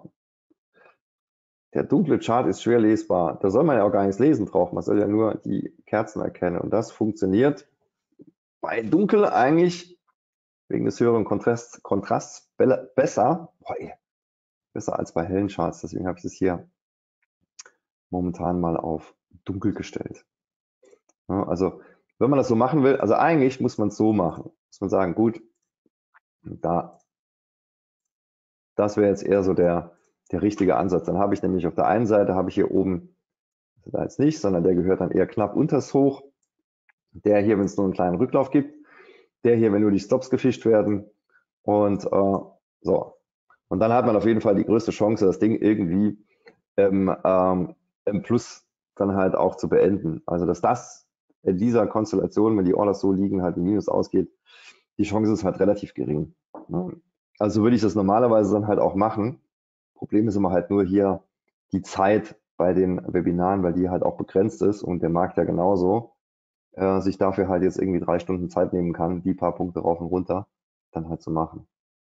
der dunkle Chart ist schwer lesbar. Da soll man ja auch gar nichts lesen drauf. Man soll ja nur die Kerzen erkennen. Und das funktioniert bei Dunkel eigentlich wegen des höheren Kontrast, Kontrasts besser. Boah, ey, besser als bei hellen Charts. Deswegen habe ich das hier momentan mal auf dunkel gestellt. Ja, also wenn man das so machen will, also eigentlich muss man es so machen. Muss man sagen, gut, da, das wäre jetzt eher so der, der richtige Ansatz. Dann habe ich nämlich auf der einen Seite, habe ich hier oben, also da jetzt nicht, sondern der gehört dann eher knapp unters Hoch. Der hier, wenn es nur einen kleinen Rücklauf gibt. Der hier, wenn nur die Stops gefischt werden. Und äh, so. Und dann hat man auf jeden Fall die größte Chance, das Ding irgendwie im, ähm, im Plus dann halt auch zu beenden. Also dass das in dieser Konstellation, wenn die Orders so liegen, halt im Minus ausgeht, die Chance ist halt relativ gering. Ne? Also würde ich das normalerweise dann halt auch machen. Problem ist immer halt nur hier die Zeit bei den Webinaren, weil die halt auch begrenzt ist und der Markt ja genauso. äh, sich dafür halt jetzt irgendwie drei Stunden Zeit nehmen kann, die paar Punkte rauf und runter dann halt zu machen.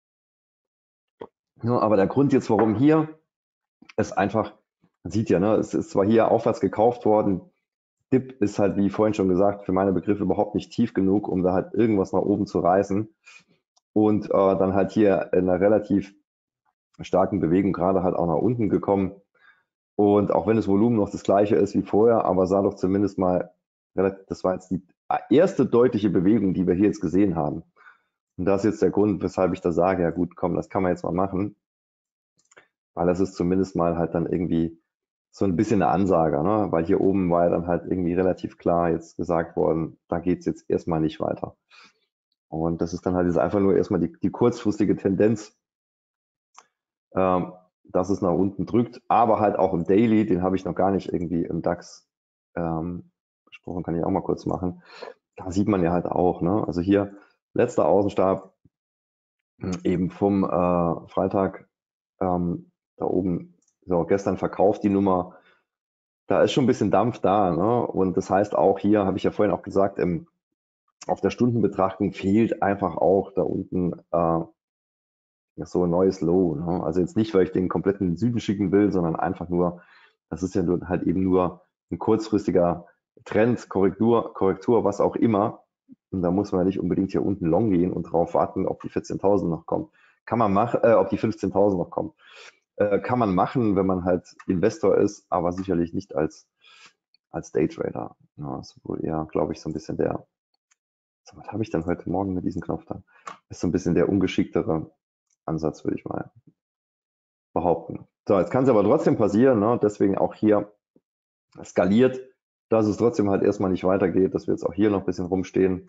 Ja, aber der Grund jetzt, warum hier, ist einfach, man sieht ja, ne, es ist zwar hier aufwärts gekauft worden, Dip ist halt, wie vorhin schon gesagt, für meine Begriffe überhaupt nicht tief genug, um da halt irgendwas nach oben zu reißen. Und äh, dann halt hier in einer relativ starken Bewegung gerade halt auch nach unten gekommen. Und auch wenn das Volumen noch das gleiche ist wie vorher, aber sah doch zumindest mal, das war jetzt die erste deutliche Bewegung, die wir hier jetzt gesehen haben. Und das ist jetzt der Grund, weshalb ich da sage, ja gut, komm, das kann man jetzt mal machen. Weil das ist zumindest mal halt dann irgendwie so ein bisschen eine Ansage, ne? Weil hier oben war ja dann halt irgendwie relativ klar jetzt gesagt worden, da geht es jetzt erstmal nicht weiter. Und das ist dann halt jetzt einfach nur erstmal die, die kurzfristige Tendenz, ähm, dass es nach unten drückt, aber halt auch im Daily, den habe ich noch gar nicht irgendwie im DAX ähm, besprochen, kann ich auch mal kurz machen. Da sieht man ja halt auch, ne? Also hier letzter Außenstab eben vom äh, Freitag ähm, da oben, so gestern verkauft die Nummer, da ist schon ein bisschen Dampf da, ne? Und das heißt auch hier, habe ich ja vorhin auch gesagt, im, auf der Stundenbetrachtung fehlt einfach auch da unten äh, so ein neues Low. Ne? Also jetzt nicht, weil ich den kompletten in den Süden schicken will, sondern einfach nur, das ist ja nur, halt eben nur ein kurzfristiger Trend, Korrektur, Korrektur, was auch immer. Und da muss man ja nicht unbedingt hier unten long gehen und drauf warten, ob die vierzehntausend noch kommt. Kann man machen, äh, ob die fünfzehntausend noch kommt. Äh, kann man machen, wenn man halt Investor ist, aber sicherlich nicht als, als Daytrader. Ja, das ist wohl eher, glaube ich, so ein bisschen der, so, was habe ich denn heute Morgen mit diesem Knopf da? Ist so ein bisschen der ungeschicktere Ansatz, würde ich mal behaupten. So, jetzt kann es aber trotzdem passieren, ne? Deswegen auch hier skaliert, dass es trotzdem halt erstmal nicht weitergeht, dass wir jetzt auch hier noch ein bisschen rumstehen.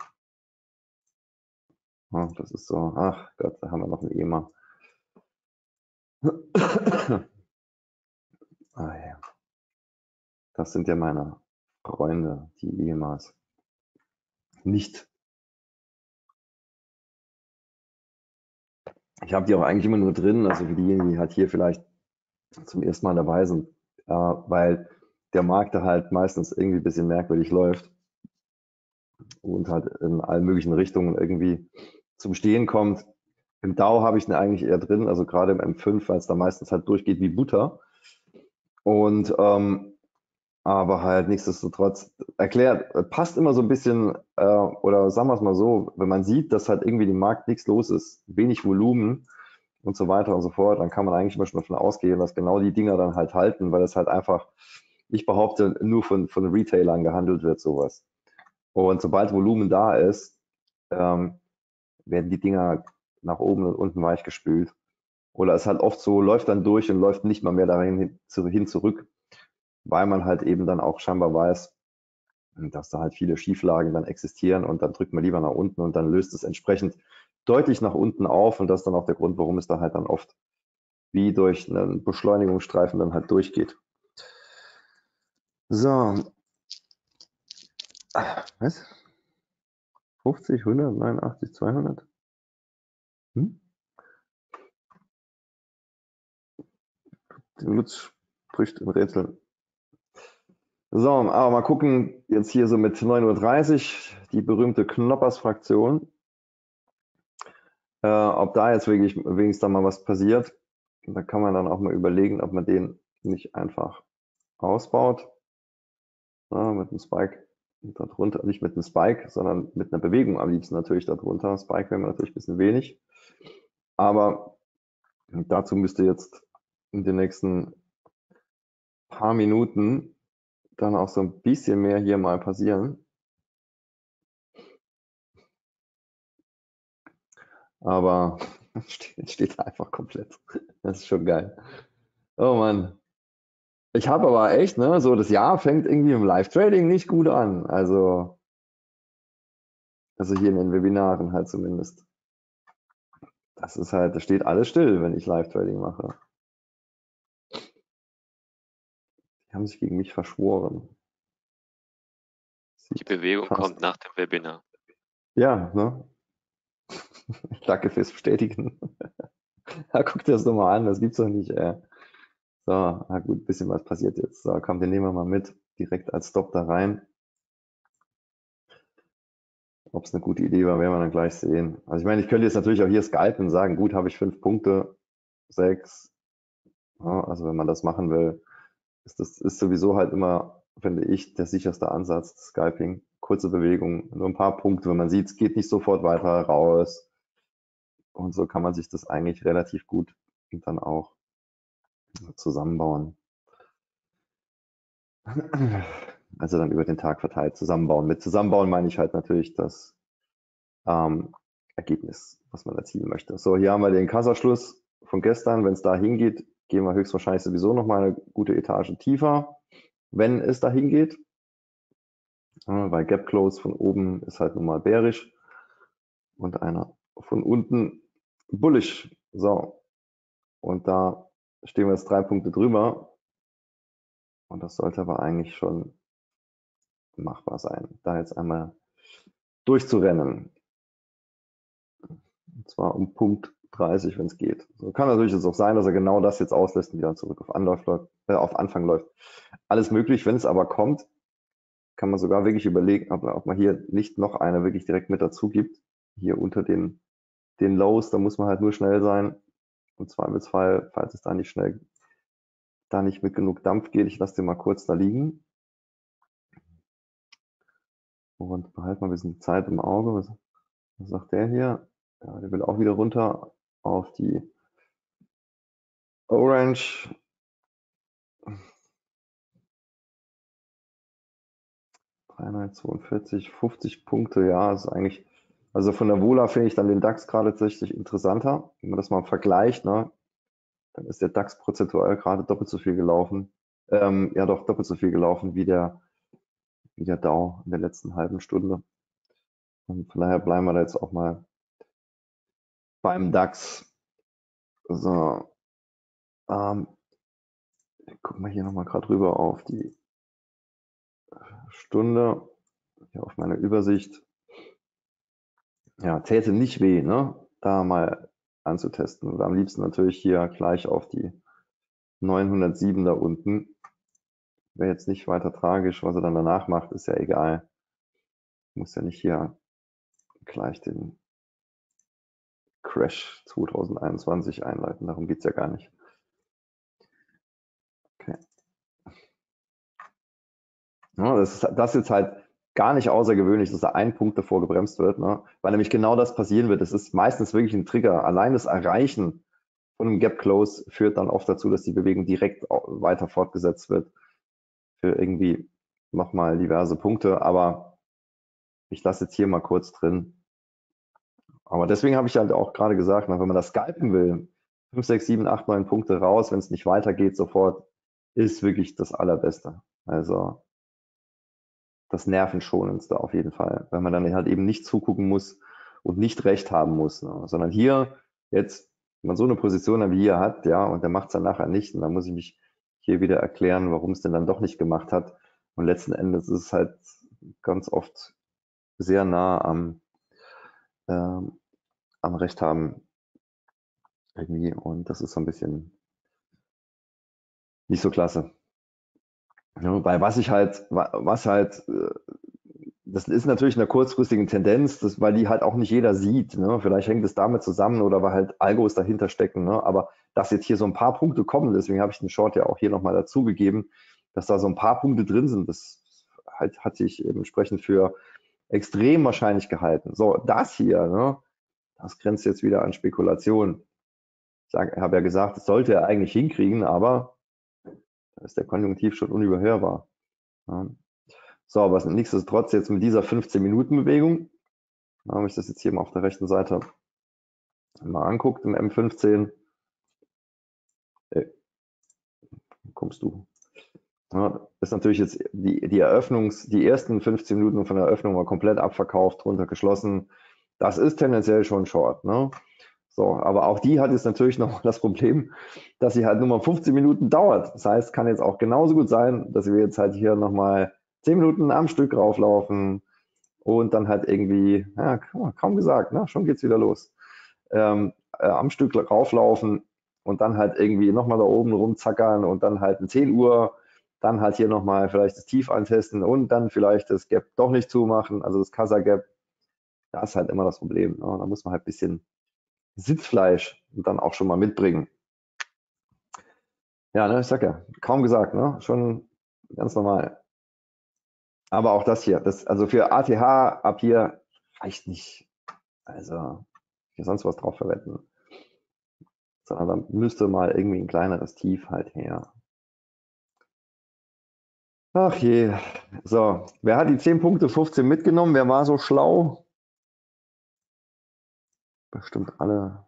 Ja, das ist so, ach Gott, da haben wir noch ein E M A. Ah, ja. Das sind ja meine Freunde, die E M As. Nicht. Ich habe die auch eigentlich immer nur drin, also für diejenigen, die halt hier vielleicht zum ersten Mal dabei sind, äh, weil der Markt da halt meistens irgendwie ein bisschen merkwürdig läuft und halt in allen möglichen Richtungen irgendwie zum Stehen kommt. Im Dow habe ich ihn eigentlich eher drin, also gerade im M fünf, weil es da meistens halt durchgeht wie Butter. Und ähm, aber halt nichtsdestotrotz erklärt, passt immer so ein bisschen, äh, oder sagen wir es mal so, wenn man sieht, dass halt irgendwie im Markt nichts los ist, wenig Volumen und so weiter und so fort, dann kann man eigentlich immer schon davon ausgehen, dass genau die Dinger dann halt halten, weil es halt einfach, ich behaupte, nur von, von Retailern gehandelt wird, sowas. Und sobald Volumen da ist, ähm, werden die Dinger nach oben und unten weichgespült. Oder es ist halt oft so, läuft dann durch und läuft nicht mal mehr dahin hin, hin zurück, weil man halt eben dann auch scheinbar weiß, dass da halt viele Schieflagen dann existieren und dann drückt man lieber nach unten und dann löst es entsprechend deutlich nach unten auf und das ist dann auch der Grund, warum es da halt dann oft wie durch einen Beschleunigungsstreifen dann halt durchgeht. So. Was? fünfzig, hundert, neunundachtzig, zweihundert? Hm? Lutz spricht in Rätseln. So, aber mal gucken, jetzt hier so mit neun Uhr dreißig, die berühmte Knoppers-Fraktion, äh, ob da jetzt wirklich wenigstens dann mal was passiert. Da kann man dann auch mal überlegen, ob man den nicht einfach ausbaut. Ja, mit einem Spike darunter, nicht mit einem Spike, sondern mit einer Bewegung am liebsten natürlich darunter. Spike wäre natürlich ein bisschen wenig. Aber dazu müsste jetzt in den nächsten paar Minuten dann auch so ein bisschen mehr hier mal passieren. Aber es steht einfach komplett. Das ist schon geil. Oh Mann. Ich habe aber echt, ne, so das Jahr fängt irgendwie im Live-Trading nicht gut an. Also, also hier in den Webinaren halt zumindest. Das ist halt, da steht alles still, wenn ich Live-Trading mache. Die haben sich gegen mich verschworen. Die Bewegung fast. kommt nach dem Webinar. Ja, ne? Danke fürs Bestätigen. Ja, guck dir das doch mal an, das gibt's doch nicht. Ey. So, na gut, ein bisschen was passiert jetzt. So, komm, den nehmen wir mal mit, direkt als Stop da rein. Ob es eine gute Idee war, werden wir dann gleich sehen. Also ich meine, ich könnte jetzt natürlich auch hier scalpen und sagen, gut, habe ich fünf Punkte, sechs. Ja, also wenn man das machen will, ist das ist sowieso halt immer, finde ich, der sicherste Ansatz, Scalping. Kurze Bewegung, nur ein paar Punkte, wenn man sieht, es geht nicht sofort weiter raus. Und so kann man sich das eigentlich relativ gut dann auch zusammenbauen. Also dann über den Tag verteilt zusammenbauen. Mit zusammenbauen meine ich halt natürlich das ähm, Ergebnis, was man erzielen möchte. So, hier haben wir den Kassaschluss von gestern. Wenn es da hingeht, gehen wir höchstwahrscheinlich sowieso noch mal eine gute Etage tiefer, wenn es da hingeht. Ja, weil Gap Close von oben ist halt nun mal bärisch und einer von unten bullish. So, und da stehen wir jetzt drei Punkte drüber. Und das sollte aber eigentlich schon machbar sein, da jetzt einmal durchzurennen. Und zwar um Punkt dreißig, wenn es geht. So kann natürlich jetzt auch sein, dass er genau das jetzt auslässt und wieder zurück auf, Anlauf läuft, äh, auf Anfang läuft. Alles möglich. Wenn es aber kommt, kann man sogar wirklich überlegen, ob, ob man hier nicht noch eine wirklich direkt mit dazu gibt. Hier unter den, den Lows, da muss man halt nur schnell sein. Im Zweifelsfall, falls es da nicht schnell, da nicht mit genug Dampf geht, ich lasse den mal kurz da liegen. Und behalte mal ein bisschen Zeit im Auge. Was, was sagt der hier? Ja, der will auch wieder runter auf die Orange. dreihundertzweiundvierzig, fünfzig Punkte, ja, ist eigentlich, also von der Vola finde ich dann den DAX gerade tatsächlich interessanter. Wenn man das mal vergleicht, ne, dann ist der DAX prozentual gerade doppelt so viel gelaufen. Ähm, ja, doch doppelt so viel gelaufen wie der, wie der Dow in der letzten halben Stunde. Und von daher bleiben wir da jetzt auch mal beim DAX. So, ähm, gucken wir hier nochmal gerade rüber auf die Stunde, hier auf meine Übersicht. Ja, täte nicht weh, ne? Da mal anzutesten. Oder am liebsten natürlich hier gleich auf die neunhundertsieben da unten. Wäre jetzt nicht weiter tragisch, was er dann danach macht, ist ja egal. Muss ja nicht hier gleich den Crash zwanzig einundzwanzig einleiten. Darum geht es ja gar nicht. Okay. Ja, das ist das ist jetzt halt gar nicht außergewöhnlich, dass da ein Punkt davor gebremst wird, ne? Weil nämlich genau das passieren wird. Das ist meistens wirklich ein Trigger. Allein das Erreichen von einem Gap Close führt dann oft dazu, dass die Bewegung direkt weiter fortgesetzt wird für irgendwie nochmal diverse Punkte. Aber ich lasse jetzt hier mal kurz drin. Aber deswegen habe ich halt auch gerade gesagt, wenn man das scalpen will, fünf, sechs, sieben, acht, neun Punkte raus, wenn es nicht weitergeht sofort, ist wirklich das Allerbeste. Also das Nervenschonendste auf jeden Fall, weil man dann halt eben nicht zugucken muss und nicht recht haben muss, ne? Sondern hier jetzt, wenn man so eine Position wie hier hat, ja, und der macht es dann nachher nicht, und dann muss ich mich hier wieder erklären, warum es denn dann doch nicht gemacht hat. Und letzten Endes ist es halt ganz oft sehr nah am, ähm, am Recht haben irgendwie, und das ist so ein bisschen nicht so klasse. Ja, wobei, was ich halt, was halt, das ist natürlich eine kurzfristige Tendenz, das, weil die halt auch nicht jeder sieht, ne? Vielleicht hängt es damit zusammen oder weil halt Algos dahinter stecken, ne? Aber dass jetzt hier so ein paar Punkte kommen, deswegen habe ich den Short ja auch hier nochmal dazugegeben, dass da so ein paar Punkte drin sind, das halt hatte ich entsprechend für extrem wahrscheinlich gehalten. So, das hier, ne? Das grenzt jetzt wieder an Spekulation. Ich habe ja gesagt, das sollte er eigentlich hinkriegen, aber da ist der Konjunktiv schon unüberhörbar. Ja. So, aber nichtsdestotrotz jetzt mit dieser fünfzehn Minuten Bewegung, wenn ich das jetzt hier mal auf der rechten Seite mal anguckt im M fünfzehn, ey, kommst du. Ja, ist natürlich jetzt die, die Eröffnungs, die ersten fünfzehn Minuten von der Eröffnung war komplett abverkauft, runtergeschlossen. Das ist tendenziell schon Short, ne? So, aber auch die hat jetzt natürlich noch das Problem, dass sie halt nur mal fünfzehn Minuten dauert. Das heißt, kann jetzt auch genauso gut sein, dass wir jetzt halt hier nochmal zehn Minuten am Stück rauflaufen und dann halt irgendwie, ja, kaum gesagt, ne? Schon geht's wieder los. Ähm, äh, am Stück rauflaufen und dann halt irgendwie nochmal da oben rumzackern und dann halt um zehn Uhr, dann halt hier nochmal vielleicht das Tief antesten und dann vielleicht das Gap doch nicht zumachen, also das Casa Gap. Da ist halt immer das Problem. Ne? Da muss man halt ein bisschen Sitzfleisch dann auch schon mal mitbringen. Ja, ne, ich sag ja, kaum gesagt, ne? Schon ganz normal. Aber auch das hier, das, also für A T H ab hier reicht nicht. Also, hier sonst was drauf verwenden. Sondern da müsste mal irgendwie ein kleineres Tief halt her. Ach je. So, wer hat die zehn Punkte fünfzehn mitgenommen? Wer war so schlau? Bestimmt alle.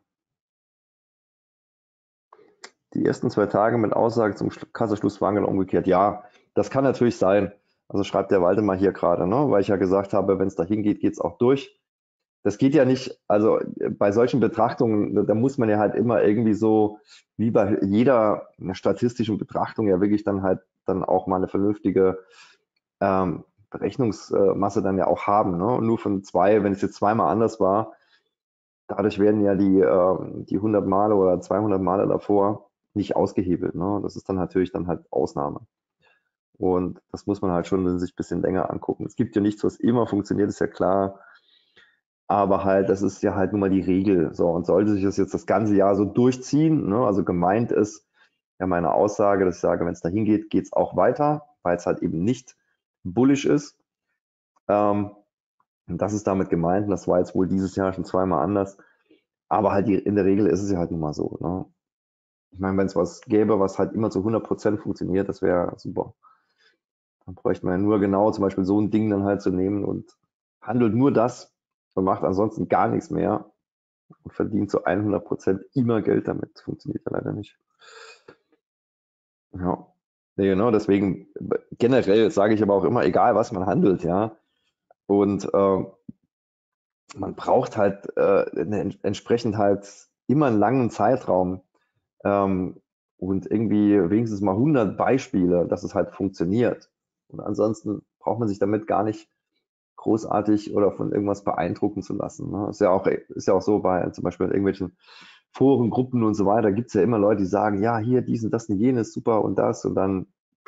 Die ersten zwei Tage mit Aussage zum Kassaschluss waren genau umgekehrt. Ja, das kann natürlich sein. Also schreibt der Waldemar hier gerade, ne? Weil ich ja gesagt habe, wenn es dahin geht, geht es auch durch. Das geht ja nicht, also bei solchen Betrachtungen, da muss man ja halt immer irgendwie so, wie bei jeder statistischen Betrachtung, ja wirklich dann halt dann auch mal eine vernünftige ähm, Berechnungsmasse dann ja auch haben. Ne? Und nur von zwei, wenn es jetzt zweimal anders war, dadurch werden ja die, äh, die hundert Male oder zweihundert Male davor nicht ausgehebelt. Ne? Das ist dann natürlich dann halt Ausnahme. Und das muss man halt schon sich ein bisschen länger angucken. Es gibt ja nichts, was immer funktioniert, ist ja klar. Aber halt, das ist ja halt nun mal die Regel. So, und sollte sich das jetzt das ganze Jahr so durchziehen, ne? Also gemeint ist ja meine Aussage, dass ich sage, wenn es dahin geht, geht es auch weiter, weil es halt eben nicht bullish ist. Ähm, und das ist damit gemeint, und das war jetzt wohl dieses Jahr schon zweimal anders. Aber halt die, in der Regel ist es ja halt nun mal so. Ne? Ich meine, wenn es was gäbe, was halt immer zu hundert Prozent funktioniert, das wäre super. Dann bräuchte man ja nur genau zum Beispiel so ein Ding dann halt zu nehmen und handelt nur das und macht ansonsten gar nichts mehr und verdient zu hundert Prozent immer Geld damit. Das funktioniert ja leider nicht. Ja. Nee, genau, deswegen generell sage ich aber auch immer, egal was man handelt, ja. Und äh, man braucht halt äh, eine, entsprechend halt immer einen langen Zeitraum ähm, und irgendwie wenigstens mal hundert Beispiele, dass es halt funktioniert. Und ansonsten braucht man sich damit gar nicht großartig oder von irgendwas beeindrucken zu lassen. Ne? Ist ja auch, ist ja auch so bei zum Beispiel in irgendwelchen Foren, Gruppen und so weiter, gibt es ja immer Leute, die sagen, ja, hier dies und das und jenes, super und das und dann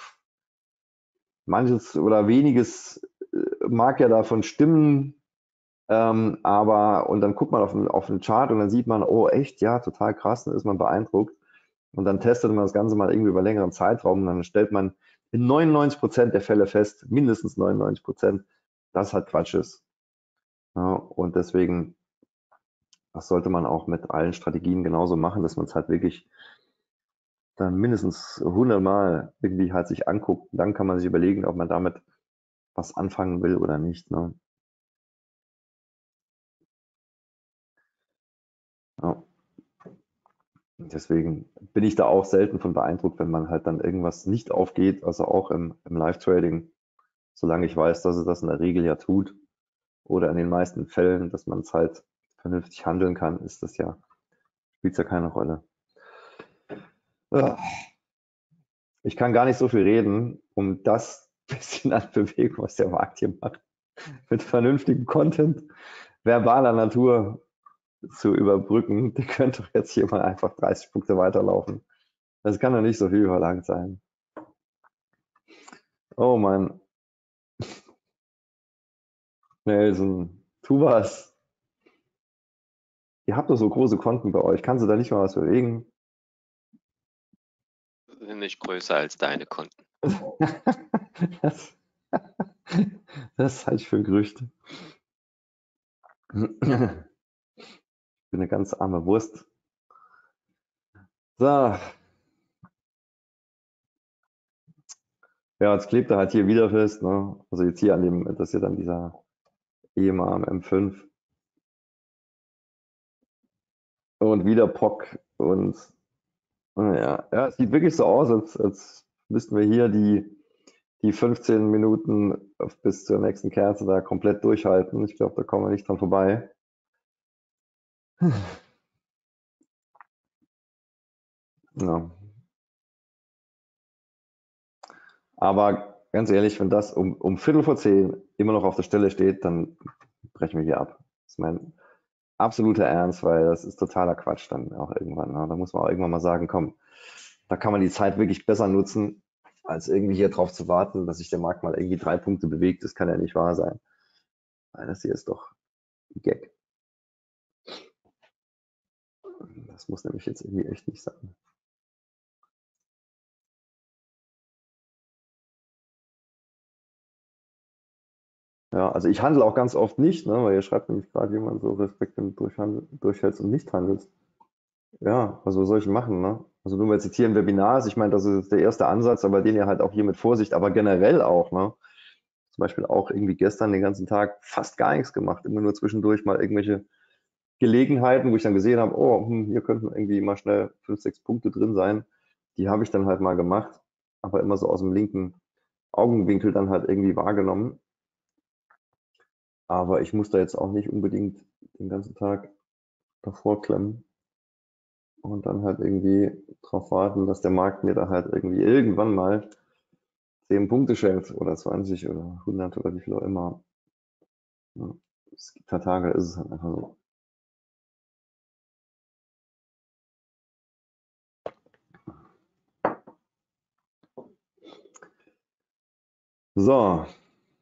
manches oder weniges äh, mag ja davon stimmen, ähm, aber und dann guckt man auf den, auf den Chart und dann sieht man, oh echt, ja, total krass, dann ist man beeindruckt und dann testet man das Ganze mal irgendwie über längeren Zeitraum und dann stellt man in neunundneunzig Prozent der Fälle fest, mindestens neunundneunzig Prozent, dass halt Quatsch ist. Ja, und deswegen, das sollte man auch mit allen Strategien genauso machen, dass man es halt wirklich dann mindestens hundert Mal irgendwie halt sich anguckt. Dann kann man sich überlegen, ob man damit was anfangen will oder nicht. Ne? Ja. Deswegen bin ich da auch selten von beeindruckt, wenn man halt dann irgendwas nicht aufgeht, also auch im, im Live-Trading, solange ich weiß, dass es das in der Regel ja tut oder in den meisten Fällen, dass man es halt vernünftig handeln kann, ist das ja, spielt es ja keine Rolle. Ich kann gar nicht so viel reden, um das bisschen an Bewegung, was der Markt hier macht, mit vernünftigem Content verbaler Natur zu überbrücken. Der könnte doch jetzt hier mal einfach dreißig Punkte weiterlaufen. Das kann doch nicht so viel verlangt sein. Oh Mann. Nelson, tu was. Ihr habt doch so große Konten bei euch. Kannst du da nicht mal was bewegen? Sind nicht größer als deine Konten. das, das halte ich für ein Gerücht. Ich bin eine ganz arme Wurst. So. Ja, jetzt klebt er halt hier wieder fest. Ne? Also jetzt hier an dem, das ist ja dann dieser E M A am M fünf. Und wieder P O C. Und ja, ja, es sieht wirklich so aus, als, als müssten wir hier die, die fünfzehn Minuten bis zur nächsten Kerze da komplett durchhalten. Ich glaube, da kommen wir nicht dran vorbei. Ja. Aber ganz ehrlich, wenn das um, um Viertel vor zehn immer noch auf der Stelle steht, dann brechen wir hier ab. Das ist mein absoluter Ernst, weil das ist totaler Quatsch dann auch irgendwann. Ne? Da muss man auch irgendwann mal sagen, komm, da kann man die Zeit wirklich besser nutzen, als irgendwie hier drauf zu warten, dass sich der Markt mal irgendwie drei Punkte bewegt. Das kann ja nicht wahr sein. Nein, das hier ist doch Gag. Das muss nämlich jetzt irgendwie echt nicht sein. Ja, also ich handle auch ganz oft nicht, ne, weil ihr schreibt nämlich gerade jemand so Respekt, wenn du durchhältst und nicht handelst. Ja, also was soll ich machen, ne? Also nur mal jetzt hier ein Webinar ist, ich meine, das ist der erste Ansatz, aber den ihr halt auch hier mit Vorsicht, aber generell auch, ne? Zum Beispiel auch irgendwie gestern den ganzen Tag fast gar nichts gemacht, immer nur zwischendurch mal irgendwelche Gelegenheiten, wo ich dann gesehen habe, oh, hm, hier könnten irgendwie mal schnell fünf, sechs Punkte drin sein. Die habe ich dann halt mal gemacht, aber immer so aus dem linken Augenwinkel dann halt irgendwie wahrgenommen. Aber ich muss da jetzt auch nicht unbedingt den ganzen Tag davor klemmen und dann halt irgendwie darauf warten, dass der Markt mir da halt irgendwie irgendwann mal zehn Punkte schenkt oder zwanzig oder hundert oder wie viel auch immer. Ja, es gibt halt Tage, da ist es halt einfach so. So.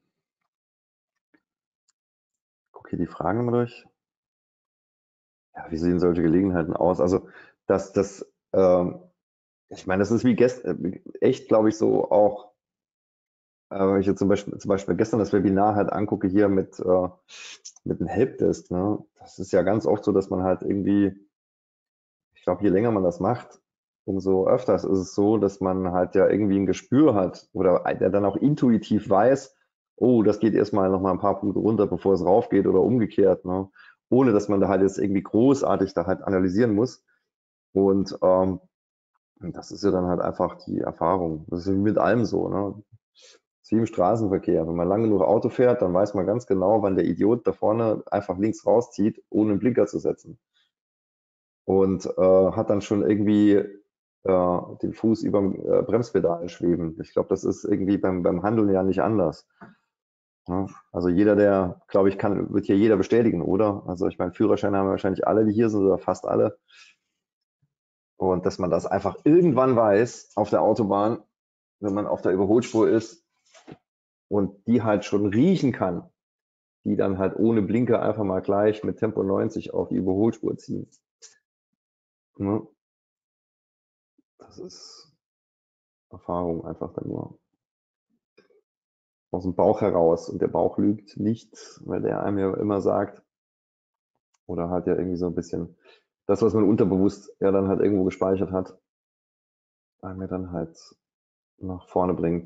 Guck hier die Fragen mal durch. Ja, wie sehen solche Gelegenheiten aus? Also, das, das, ähm, ich meine, das ist wie gestern, echt, glaube ich, so auch, äh, wenn ich jetzt zum Beispiel, zum Beispiel gestern das Webinar halt angucke hier mit, äh, mit einem Helpdesk, ne? Das ist ja ganz oft so, dass man halt irgendwie, ich glaube, je länger man das macht, umso öfters ist es so, dass man halt ja irgendwie ein Gespür hat oder der dann auch intuitiv weiß, oh, das geht erstmal noch mal ein paar Punkte runter, bevor es raufgeht oder umgekehrt, ne? Ohne dass man da halt jetzt irgendwie großartig da halt analysieren muss. Und ähm, das ist ja dann halt einfach die Erfahrung. Das ist wie mit allem so, ne? Das ist wie im Straßenverkehr. Wenn man lange genug Auto fährt, dann weiß man ganz genau, wann der Idiot da vorne einfach links rauszieht, ohne einen Blinker zu setzen. Und äh, hat dann schon irgendwie äh, den Fuß über dem äh, Bremspedal schweben. Ich glaube, das ist irgendwie beim, beim Handeln ja nicht anders. Ja? Also jeder, der, glaube ich, kann, wird hier jeder bestätigen, oder? Also ich meine, Führerschein haben wir wahrscheinlich alle, die hier sind, oder fast alle. Und dass man das einfach irgendwann weiß auf der Autobahn, wenn man auf der Überholspur ist und die halt schon riechen kann, die dann halt ohne Blinker einfach mal gleich mit Tempo neunzig auf die Überholspur ziehen. Ne? Das ist Erfahrung einfach dann nur aus dem Bauch heraus. Und der Bauch lügt nicht, weil der einem ja immer sagt, oder halt ja irgendwie so ein bisschen das, was man unterbewusst ja dann halt irgendwo gespeichert hat, einem ja dann halt nach vorne bringt.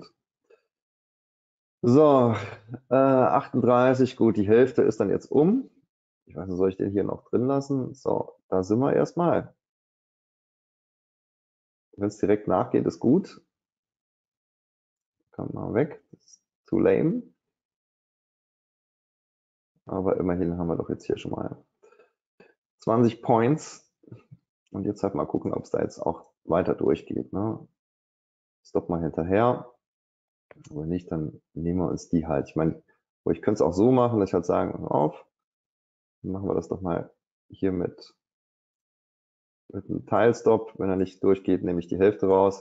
So, äh, achtunddreißig, gut, die Hälfte ist dann jetzt um. Ich weiß nicht, soll ich den hier noch drin lassen? So, da sind wir erstmal. Wenn es direkt nachgeht, ist gut. Kann mal weg. Das ist too lame. Aber immerhin haben wir doch jetzt hier schon mal zwanzig Points. Und jetzt halt mal gucken, ob es da jetzt auch weiter durchgeht. Ne? Stopp mal hinterher. Wenn nicht, dann nehmen wir uns die halt. Ich meine, ich könnte es auch so machen, dass ich halt sagen, auf, dann machen wir das doch mal hier mit, mit einem Teilstop. Wenn er nicht durchgeht, nehme ich die Hälfte raus.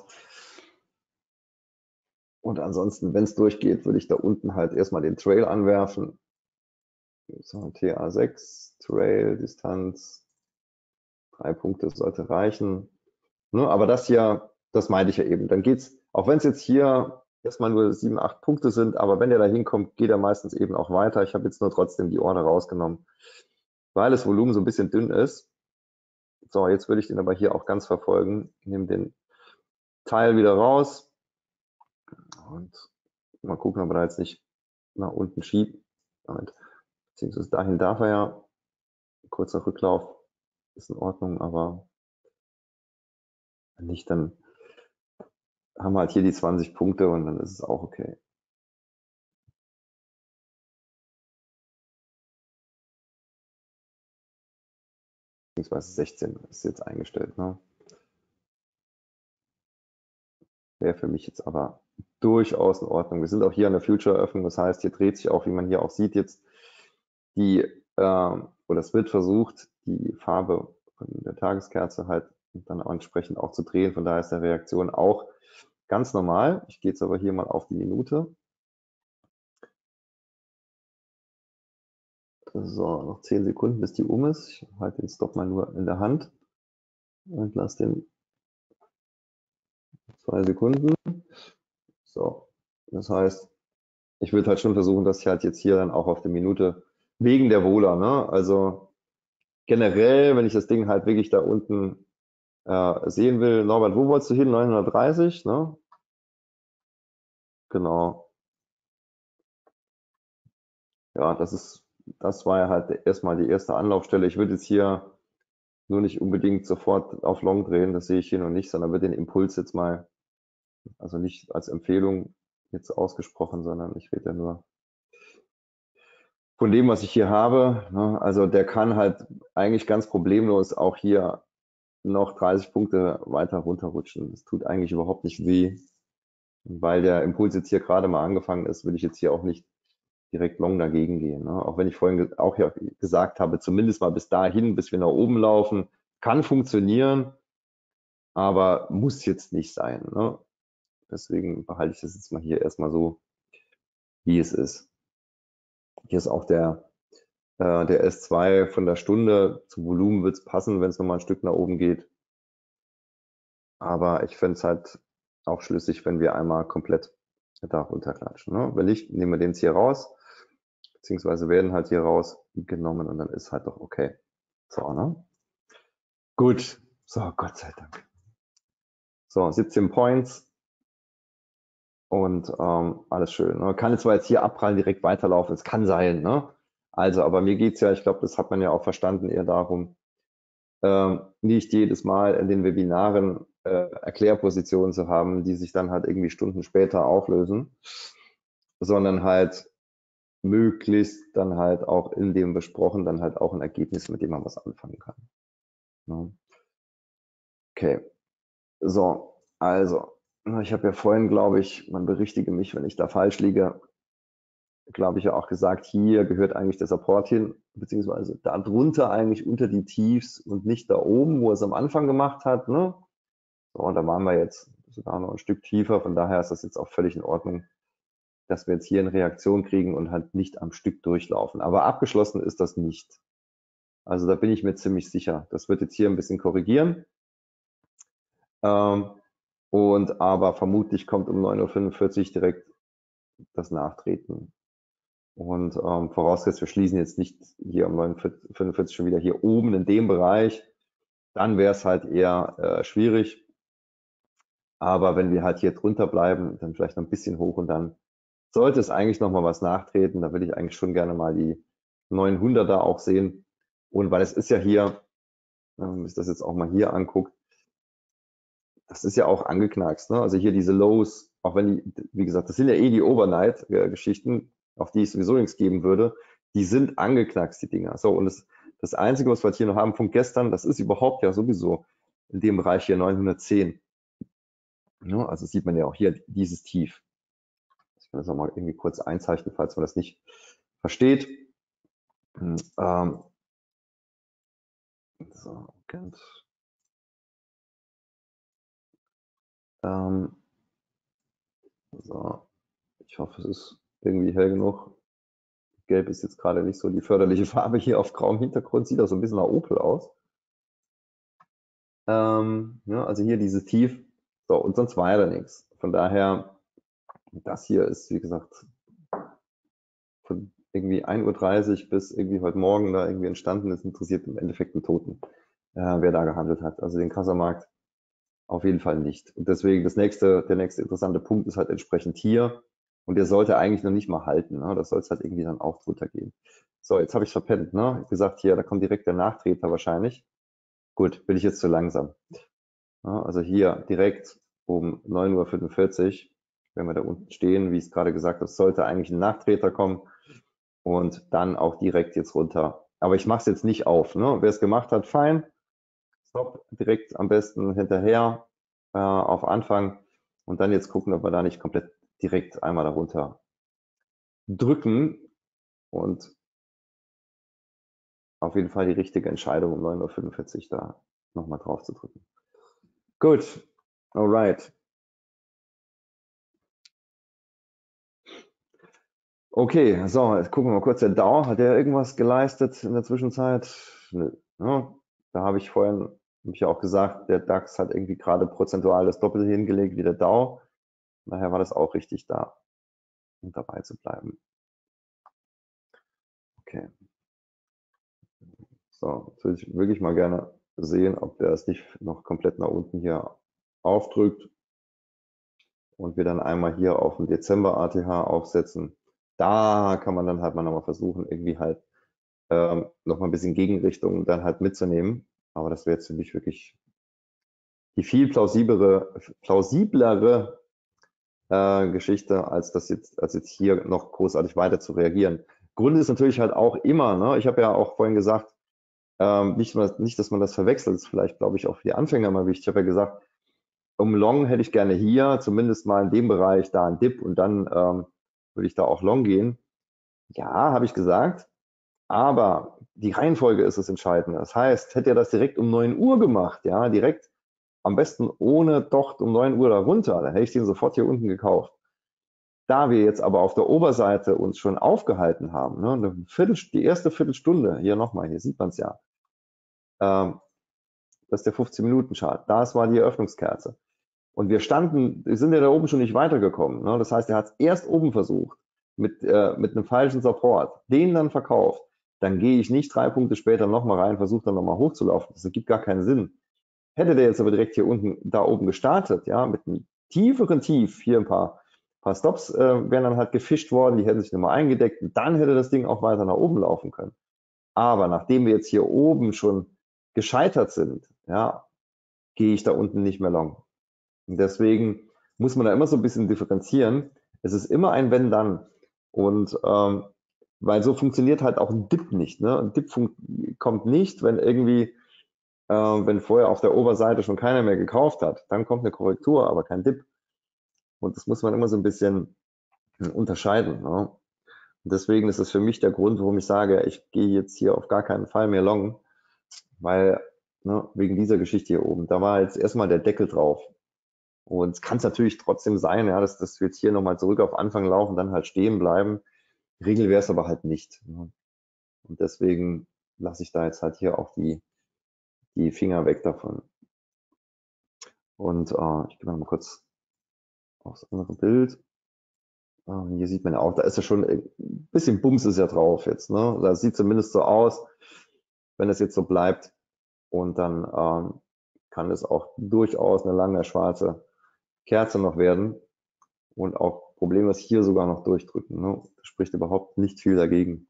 Und ansonsten, wenn es durchgeht, würde ich da unten halt erstmal den Trail anwerfen. So, T A sechs, Trail, Distanz, drei Punkte sollte reichen. Ne, aber das hier, das meinte ich ja eben. Dann geht's, auch wenn es jetzt hier erstmal nur sieben, acht Punkte sind, aber wenn der da hinkommt, geht er meistens eben auch weiter. Ich habe jetzt nur trotzdem die Order rausgenommen, weil das Volumen so ein bisschen dünn ist. So, jetzt würde ich den aber hier auch ganz verfolgen. Ich nehme den Teil wieder raus und mal gucken, ob er da jetzt nicht nach unten schiebt. Beziehungsweise dahin darf er ja. Kurzer Rücklauf ist in Ordnung, aber wenn nicht, dann haben wir halt hier die zwanzig Punkte und dann ist es auch okay. Beziehungsweise sechzehn ist jetzt eingestellt. Ne? Wäre für mich jetzt aber durchaus in Ordnung. Wir sind auch hier an der Future-Eröffnung, das heißt, hier dreht sich auch, wie man hier auch sieht, jetzt die, äh, oder es wird versucht, die Farbe von der Tageskerze halt dann auch entsprechend auch zu drehen. Von daher ist der Reaktion auch ganz normal. Ich gehe jetzt aber hier mal auf die Minute. So, noch zehn Sekunden, bis die um ist. Ich halte den Stop mal nur in der Hand und lasse den zwei Sekunden. So, das heißt, ich würde halt schon versuchen, dass ich halt jetzt hier dann auch auf die Minute wegen der Wohler, ne? Also generell, wenn ich das Ding halt wirklich da unten äh, sehen will, Norbert, wo wolltest du hin? neunhundertdreißig, ne? Genau. Ja, das ist, das war ja halt erstmal die erste Anlaufstelle. Ich würde jetzt hier nur nicht unbedingt sofort auf Long drehen, das sehe ich hier noch nicht, sondern würde den Impuls jetzt mal, also nicht als Empfehlung jetzt ausgesprochen, sondern ich rede ja nur von dem, was ich hier habe. Ne? Also der kann halt eigentlich ganz problemlos auch hier noch dreißig Punkte weiter runterrutschen. Das tut eigentlich überhaupt nicht weh, weil der Impuls jetzt hier gerade mal angefangen ist, würde ich jetzt hier auch nicht direkt long dagegen gehen. Ne? Auch wenn ich vorhin auch ja gesagt habe, zumindest mal bis dahin, bis wir nach oben laufen, kann funktionieren, aber muss jetzt nicht sein. Ne? Deswegen behalte ich das jetzt mal hier erstmal so, wie es ist. Hier ist auch der, äh, der S zwei von der Stunde. Zum Volumen wird es passen, wenn es nochmal ein Stück nach oben geht. Aber ich fände es halt auch schlüssig, wenn wir einmal komplett da runterklatschen. Ne? Wenn nicht, nehmen wir den jetzt hier raus, beziehungsweise werden halt hier rausgenommen und dann ist halt doch okay. So, ne? Gut. So, Gott sei Dank. So, siebzehn Points und ähm, alles schön. Ne? Kann jetzt zwar jetzt hier abprallen, direkt weiterlaufen, es kann sein, ne? Also, aber mir geht's ja, ich glaube, das hat man ja auch verstanden, eher darum, ähm, nicht jedes Mal in den Webinaren äh, Erklärpositionen zu haben, die sich dann halt irgendwie Stunden später auflösen, sondern halt möglichst dann halt auch in dem besprochen dann halt auch ein Ergebnis, mit dem man was anfangen kann. Ne? Okay, so, also, ich habe ja vorhin, glaube ich, man berichtige mich, wenn ich da falsch liege, glaube ich ja auch gesagt, hier gehört eigentlich der Support hin, beziehungsweise da drunter eigentlich unter die Tiefs und nicht da oben, wo es am Anfang gemacht hat. Ne? So, und da waren wir jetzt sogar noch ein Stück tiefer, von daher ist das jetzt auch völlig in Ordnung, dass wir jetzt hier eine Reaktion kriegen und halt nicht am Stück durchlaufen. Aber abgeschlossen ist das nicht. Also da bin ich mir ziemlich sicher. Das wird jetzt hier ein bisschen korrigieren. Ähm, und aber vermutlich kommt um neun Uhr fünfundvierzig direkt das Nachtreten. Und ähm, vorausgesetzt, wir schließen jetzt nicht hier um neun Uhr fünfundvierzig schon wieder hier oben in dem Bereich, dann wäre es halt eher äh, schwierig. Aber wenn wir halt hier drunter bleiben, dann vielleicht noch ein bisschen hoch und dann sollte es eigentlich noch mal was nachtreten. Da würde ich eigentlich schon gerne mal die neunhunderter auch sehen. Und weil es ist ja hier, wenn man sich das jetzt auch mal hier anguckt, das ist ja auch angeknackst. Ne? Also hier diese Lows, auch wenn die, wie gesagt, das sind ja eh die Overnight-Geschichten, auf die ich sowieso nichts geben würde, die sind angeknackst, die Dinger. So, und das, das Einzige, was wir hier noch haben von gestern, das ist überhaupt ja sowieso in dem Bereich hier neunhundertzehn. Ja, also sieht man ja auch hier dieses Tief. Ich kann das nochmal irgendwie kurz einzeichnen, falls man das nicht versteht. Ähm, so, ganz. Ähm, so, ich hoffe, es ist irgendwie hell genug. Gelb ist jetzt gerade nicht so die förderliche Farbe hier auf grauem Hintergrund, sieht auch so ein bisschen nach Opel aus. Ähm, ja, also hier dieses Tief. So, und sonst war ja da nichts. Von daher, das hier ist, wie gesagt, von irgendwie ein Uhr dreißig bis irgendwie heute Morgen da irgendwie entstanden ist, interessiert im Endeffekt einen Toten, äh, wer da gehandelt hat. Also den Kassamarkt auf jeden Fall nicht. Und deswegen das nächste, der nächste interessante Punkt ist halt entsprechend hier. Und der sollte eigentlich noch nicht mal halten. Ne? Das soll es halt irgendwie dann auch drunter gehen. So, jetzt habe ich verpennt. Ne? Ich habe gesagt, hier, da kommt direkt der Nachtreter wahrscheinlich. Gut, bin ich jetzt zu langsam. Ja, also hier direkt um neun Uhr fünfundvierzig, wenn wir da unten stehen, wie ich es gerade gesagt habe, sollte eigentlich ein Nachtreter kommen und dann auch direkt jetzt runter. Aber ich mache es jetzt nicht auf. Ne? Wer es gemacht hat, fein. Stop direkt am besten hinterher äh, auf Anfang und dann jetzt gucken, ob wir da nicht komplett direkt einmal darunter drücken und auf jeden Fall die richtige Entscheidung um neun Uhr fünfundvierzig da nochmal drauf zu drücken. Gut, alright. Okay, so, jetzt gucken wir mal kurz. Der Dow, hat der irgendwas geleistet in der Zwischenzeit? Nö. Ja, da habe ich vorhin, habe ich ja auch gesagt, der DAX hat irgendwie gerade prozentual das Doppelte hingelegt wie der Dow. Daher war das auch richtig, da um dabei zu bleiben. Okay. So, jetzt würde ich wirklich mal gerne sehen, ob der es nicht noch komplett nach unten hier aufdrückt und wir dann einmal hier auf den Dezember A T H aufsetzen. Da kann man dann halt mal nochmal versuchen, irgendwie halt ähm, nochmal ein bisschen Gegenrichtung dann halt mitzunehmen. Aber das wäre jetzt für mich wirklich die viel plausiblere, plausiblere äh, Geschichte, als das jetzt, als jetzt hier noch großartig weiter zu reagieren. Grund ist natürlich halt auch immer, ne? Ich habe ja auch vorhin gesagt, ähm, nicht, nicht, dass man das verwechselt, das ist vielleicht, glaube ich, auch für die Anfänger mal wichtig. Ich habe ja gesagt, um Long hätte ich gerne hier, zumindest mal in dem Bereich, da ein Dip und dann ähm, würde ich da auch Long gehen. Ja, habe ich gesagt, aber die Reihenfolge ist das Entscheidende. Das heißt, hätte er das direkt um neun Uhr gemacht, ja, direkt am besten ohne Docht um neun Uhr da runter, dann hätte ich den sofort hier unten gekauft. Da wir jetzt aber auf der Oberseite uns schon aufgehalten haben, ne, eine Viertel, die erste Viertelstunde, hier nochmal, hier sieht man es ja, ähm, das ist der fünfzehn-Minuten-Chart, das war die Eröffnungskerze. Und wir standen, wir sind ja da oben schon nicht weitergekommen. Ne? Das heißt, er hat es erst oben versucht, mit, äh, mit einem falschen Support, den dann verkauft. Dann gehe ich nicht drei Punkte später nochmal rein, versuche dann nochmal hochzulaufen. Das ergibt gar keinen Sinn. Hätte der jetzt aber direkt hier unten, da oben gestartet, ja, mit einem tieferen Tief, hier ein paar, paar Stops äh, wären dann halt gefischt worden, die hätten sich nochmal eingedeckt und dann hätte das Ding auch weiter nach oben laufen können. Aber nachdem wir jetzt hier oben schon gescheitert sind, ja, gehe ich da unten nicht mehr long. Und deswegen muss man da immer so ein bisschen differenzieren. Es ist immer ein Wenn-Dann. Und ähm, weil so funktioniert halt auch ein Dip nicht. Ne? Ein Dip kommt nicht, wenn irgendwie, äh, wenn vorher auf der Oberseite schon keiner mehr gekauft hat. Dann kommt eine Korrektur, aber kein Dip. Und das muss man immer so ein bisschen unterscheiden. Ne? Und deswegen ist es für mich der Grund, warum ich sage, ich gehe jetzt hier auf gar keinen Fall mehr long, weil ne, wegen dieser Geschichte hier oben, da war jetzt erstmal der Deckel drauf. Und es kann es natürlich trotzdem sein, ja, dass, dass wir jetzt hier nochmal zurück auf Anfang laufen, dann halt stehen bleiben. Regel wäre es aber halt nicht. Ne? Und deswegen lasse ich da jetzt halt hier auch die, die Finger weg davon. Und äh, ich gehe mal kurz aufs andere Bild. Äh, hier sieht man ja auch, da ist ja schon ein bisschen Bums ist ja drauf jetzt. Ne? Das sieht zumindest so aus, wenn es jetzt so bleibt. Und dann ähm, kann es auch durchaus eine lange schwarze Kerze noch werden. Und auch problemlos hier sogar noch durchdrücken. Ne? Das spricht überhaupt nicht viel dagegen.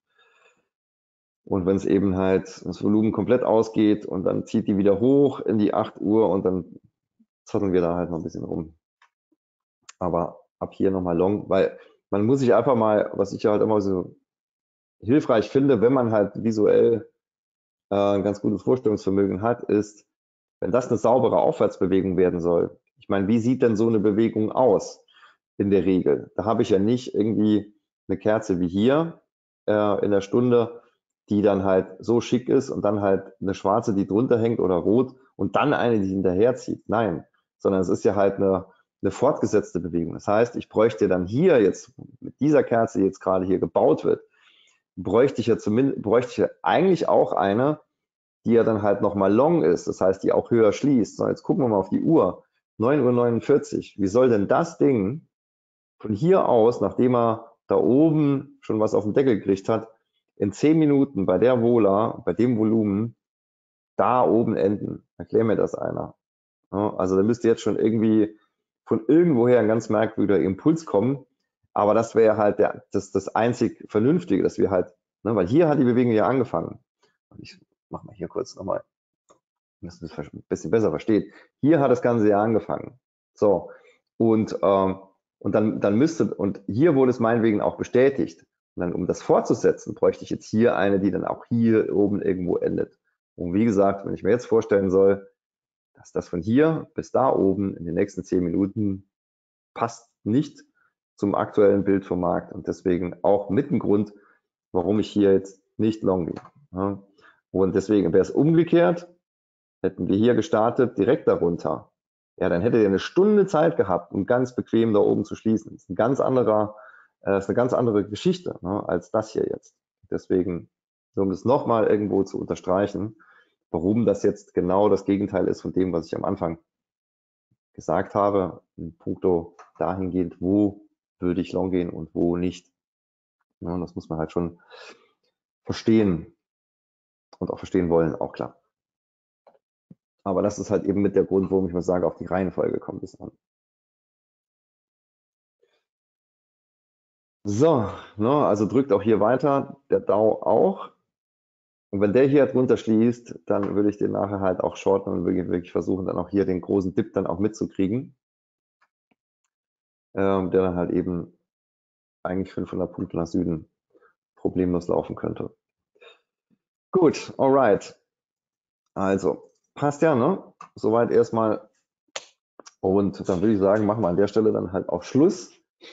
Und wenn es eben halt das Volumen komplett ausgeht und dann zieht die wieder hoch in die acht Uhr und dann zotteln wir da halt noch ein bisschen rum. Aber ab hier nochmal long, weil man muss sich einfach mal, was ich ja halt immer so hilfreich finde, wenn man halt visuell äh, ein ganz gutes Vorstellungsvermögen hat, ist, wenn das eine saubere Aufwärtsbewegung werden soll. Ich meine, wie sieht denn so eine Bewegung aus in der Regel? Da habe ich ja nicht irgendwie eine Kerze wie hier äh, in der Stunde, die dann halt so schick ist und dann halt eine schwarze, die drunter hängt oder rot und dann eine, die hinterherzieht. Nein, sondern es ist ja halt eine, eine fortgesetzte Bewegung. Das heißt, ich bräuchte dann hier jetzt mit dieser Kerze, die jetzt gerade hier gebaut wird, bräuchte ich ja zumindest, bräuchte ich ja eigentlich auch eine, die ja dann halt nochmal long ist, das heißt, die auch höher schließt. So, jetzt gucken wir mal auf die Uhr, neun Uhr neunundvierzig. Wie soll denn das Ding von hier aus, nachdem er da oben schon was auf den Deckel gekriegt hat, in zehn Minuten bei der Vola, bei dem Volumen, da oben enden? Erklär mir das einer. Ja, also da müsste jetzt schon irgendwie von irgendwoher ein ganz merkwürdiger Impuls kommen, aber das wäre halt der, das, das einzig Vernünftige, dass wir halt, ne, weil hier hat die Bewegung ja angefangen. Und ich mache mal hier kurz nochmal, dass man das ein bisschen besser versteht. Hier hat das Ganze ja angefangen. So, und, ähm, und dann, dann müsste, und hier wurde es meinetwegen auch bestätigt. Und dann, um das fortzusetzen, bräuchte ich jetzt hier eine, die dann auch hier oben irgendwo endet. Und wie gesagt, wenn ich mir jetzt vorstellen soll, dass das von hier bis da oben in den nächsten zehn Minuten passt nicht zum aktuellen Bild vom Markt und deswegen auch mit ein Grund, warum ich hier jetzt nicht long gehe. Ja. Und deswegen wäre es umgekehrt, hätten wir hier gestartet, direkt darunter. Ja, dann hätte er eine Stunde Zeit gehabt, um ganz bequem da oben zu schließen. Das ist ein ganz anderer äh, ist eine ganz andere Geschichte, ne, als das hier jetzt. Deswegen, um das nochmal irgendwo zu unterstreichen, warum das jetzt genau das Gegenteil ist von dem, was ich am Anfang gesagt habe, in puncto dahingehend, wo würde ich long gehen und wo nicht. Ja, das muss man halt schon verstehen und auch verstehen wollen, auch klar. Aber das ist halt eben mit der Grund, warum ich mal sage, auf die Reihenfolge kommt es an. So, ne, also drückt auch hier weiter, der Dow auch. Und wenn der hier drunter schließt, dann würde ich den nachher halt auch shorten und wirklich, wirklich versuchen, dann auch hier den großen Dip dann auch mitzukriegen, ähm, der dann halt eben eigentlich fünfhundert Punkte nach Süden problemlos laufen könnte. Gut, alright. Also, passt ja, ne? Soweit erstmal. Und dann würde ich sagen, machen wir an der Stelle dann halt auch Schluss.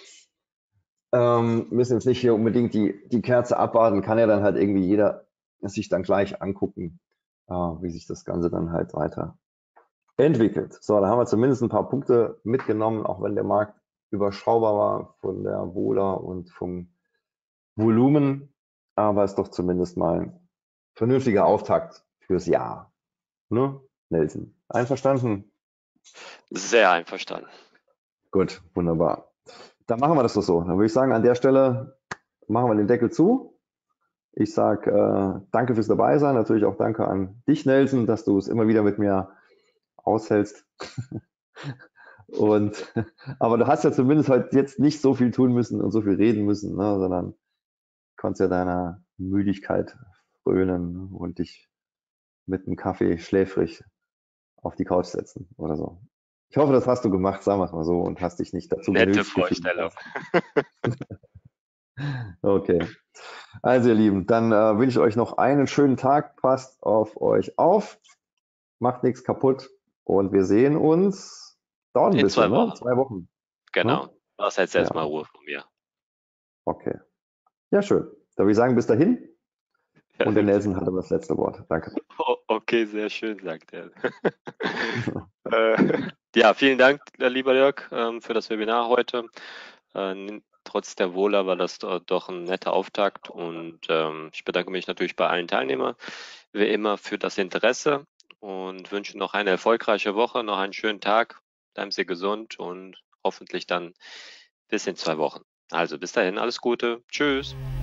Ähm, müssen jetzt nicht hier unbedingt die, die Kerze abwarten, kann ja dann halt irgendwie jeder sich dann gleich angucken, äh, wie sich das Ganze dann halt weiter entwickelt. So, da haben wir zumindest ein paar Punkte mitgenommen, auch wenn der Markt überschaubar war von der Vola und vom Volumen, aber ist doch zumindest mal ein vernünftiger Auftakt fürs Jahr. Ne, Nelson? Einverstanden? Sehr einverstanden. Gut, wunderbar. Dann machen wir das doch so. Dann würde ich sagen, an der Stelle machen wir den Deckel zu. Ich sage äh, danke fürs Dabeisein. Natürlich auch danke an dich, Nelson, dass du es immer wieder mit mir aushältst. Und, aber du hast ja zumindest halt jetzt nicht so viel tun müssen und so viel reden müssen, ne, sondern konntest ja deiner Müdigkeit frönen und dich mit einem Kaffee schläfrig auf die Couch setzen oder so. Ich hoffe, das hast du gemacht, sagen wir es mal so, und hast dich nicht dazu Nette genötigt gefühlt. Vorstellung. Okay. Also ihr Lieben, dann äh, wünsche ich euch noch einen schönen Tag. Passt auf euch auf, macht nichts kaputt und wir sehen uns. Dauert ein In bisschen, zwei ne? Wochen. Zwei Wochen. Genau. Ne? Du hast jetzt Ja, erstmal Ruhe von mir. okay. Ja, schön. Dann würde ich sagen, bis dahin. Ja, Und der Nelson hatte das letzte Wort. Danke. oh, okay, sehr schön, sagt er. äh, ja, vielen Dank, lieber Jörg, ähm, für das Webinar heute. Äh, trotz der Wohler war das doch ein netter Auftakt und ähm, ich bedanke mich natürlich bei allen Teilnehmern, wie immer, für das Interesse und wünsche noch eine erfolgreiche Woche, noch einen schönen Tag. Bleiben Sie gesund und hoffentlich dann bis in zwei Wochen. Also bis dahin, alles Gute. Tschüss.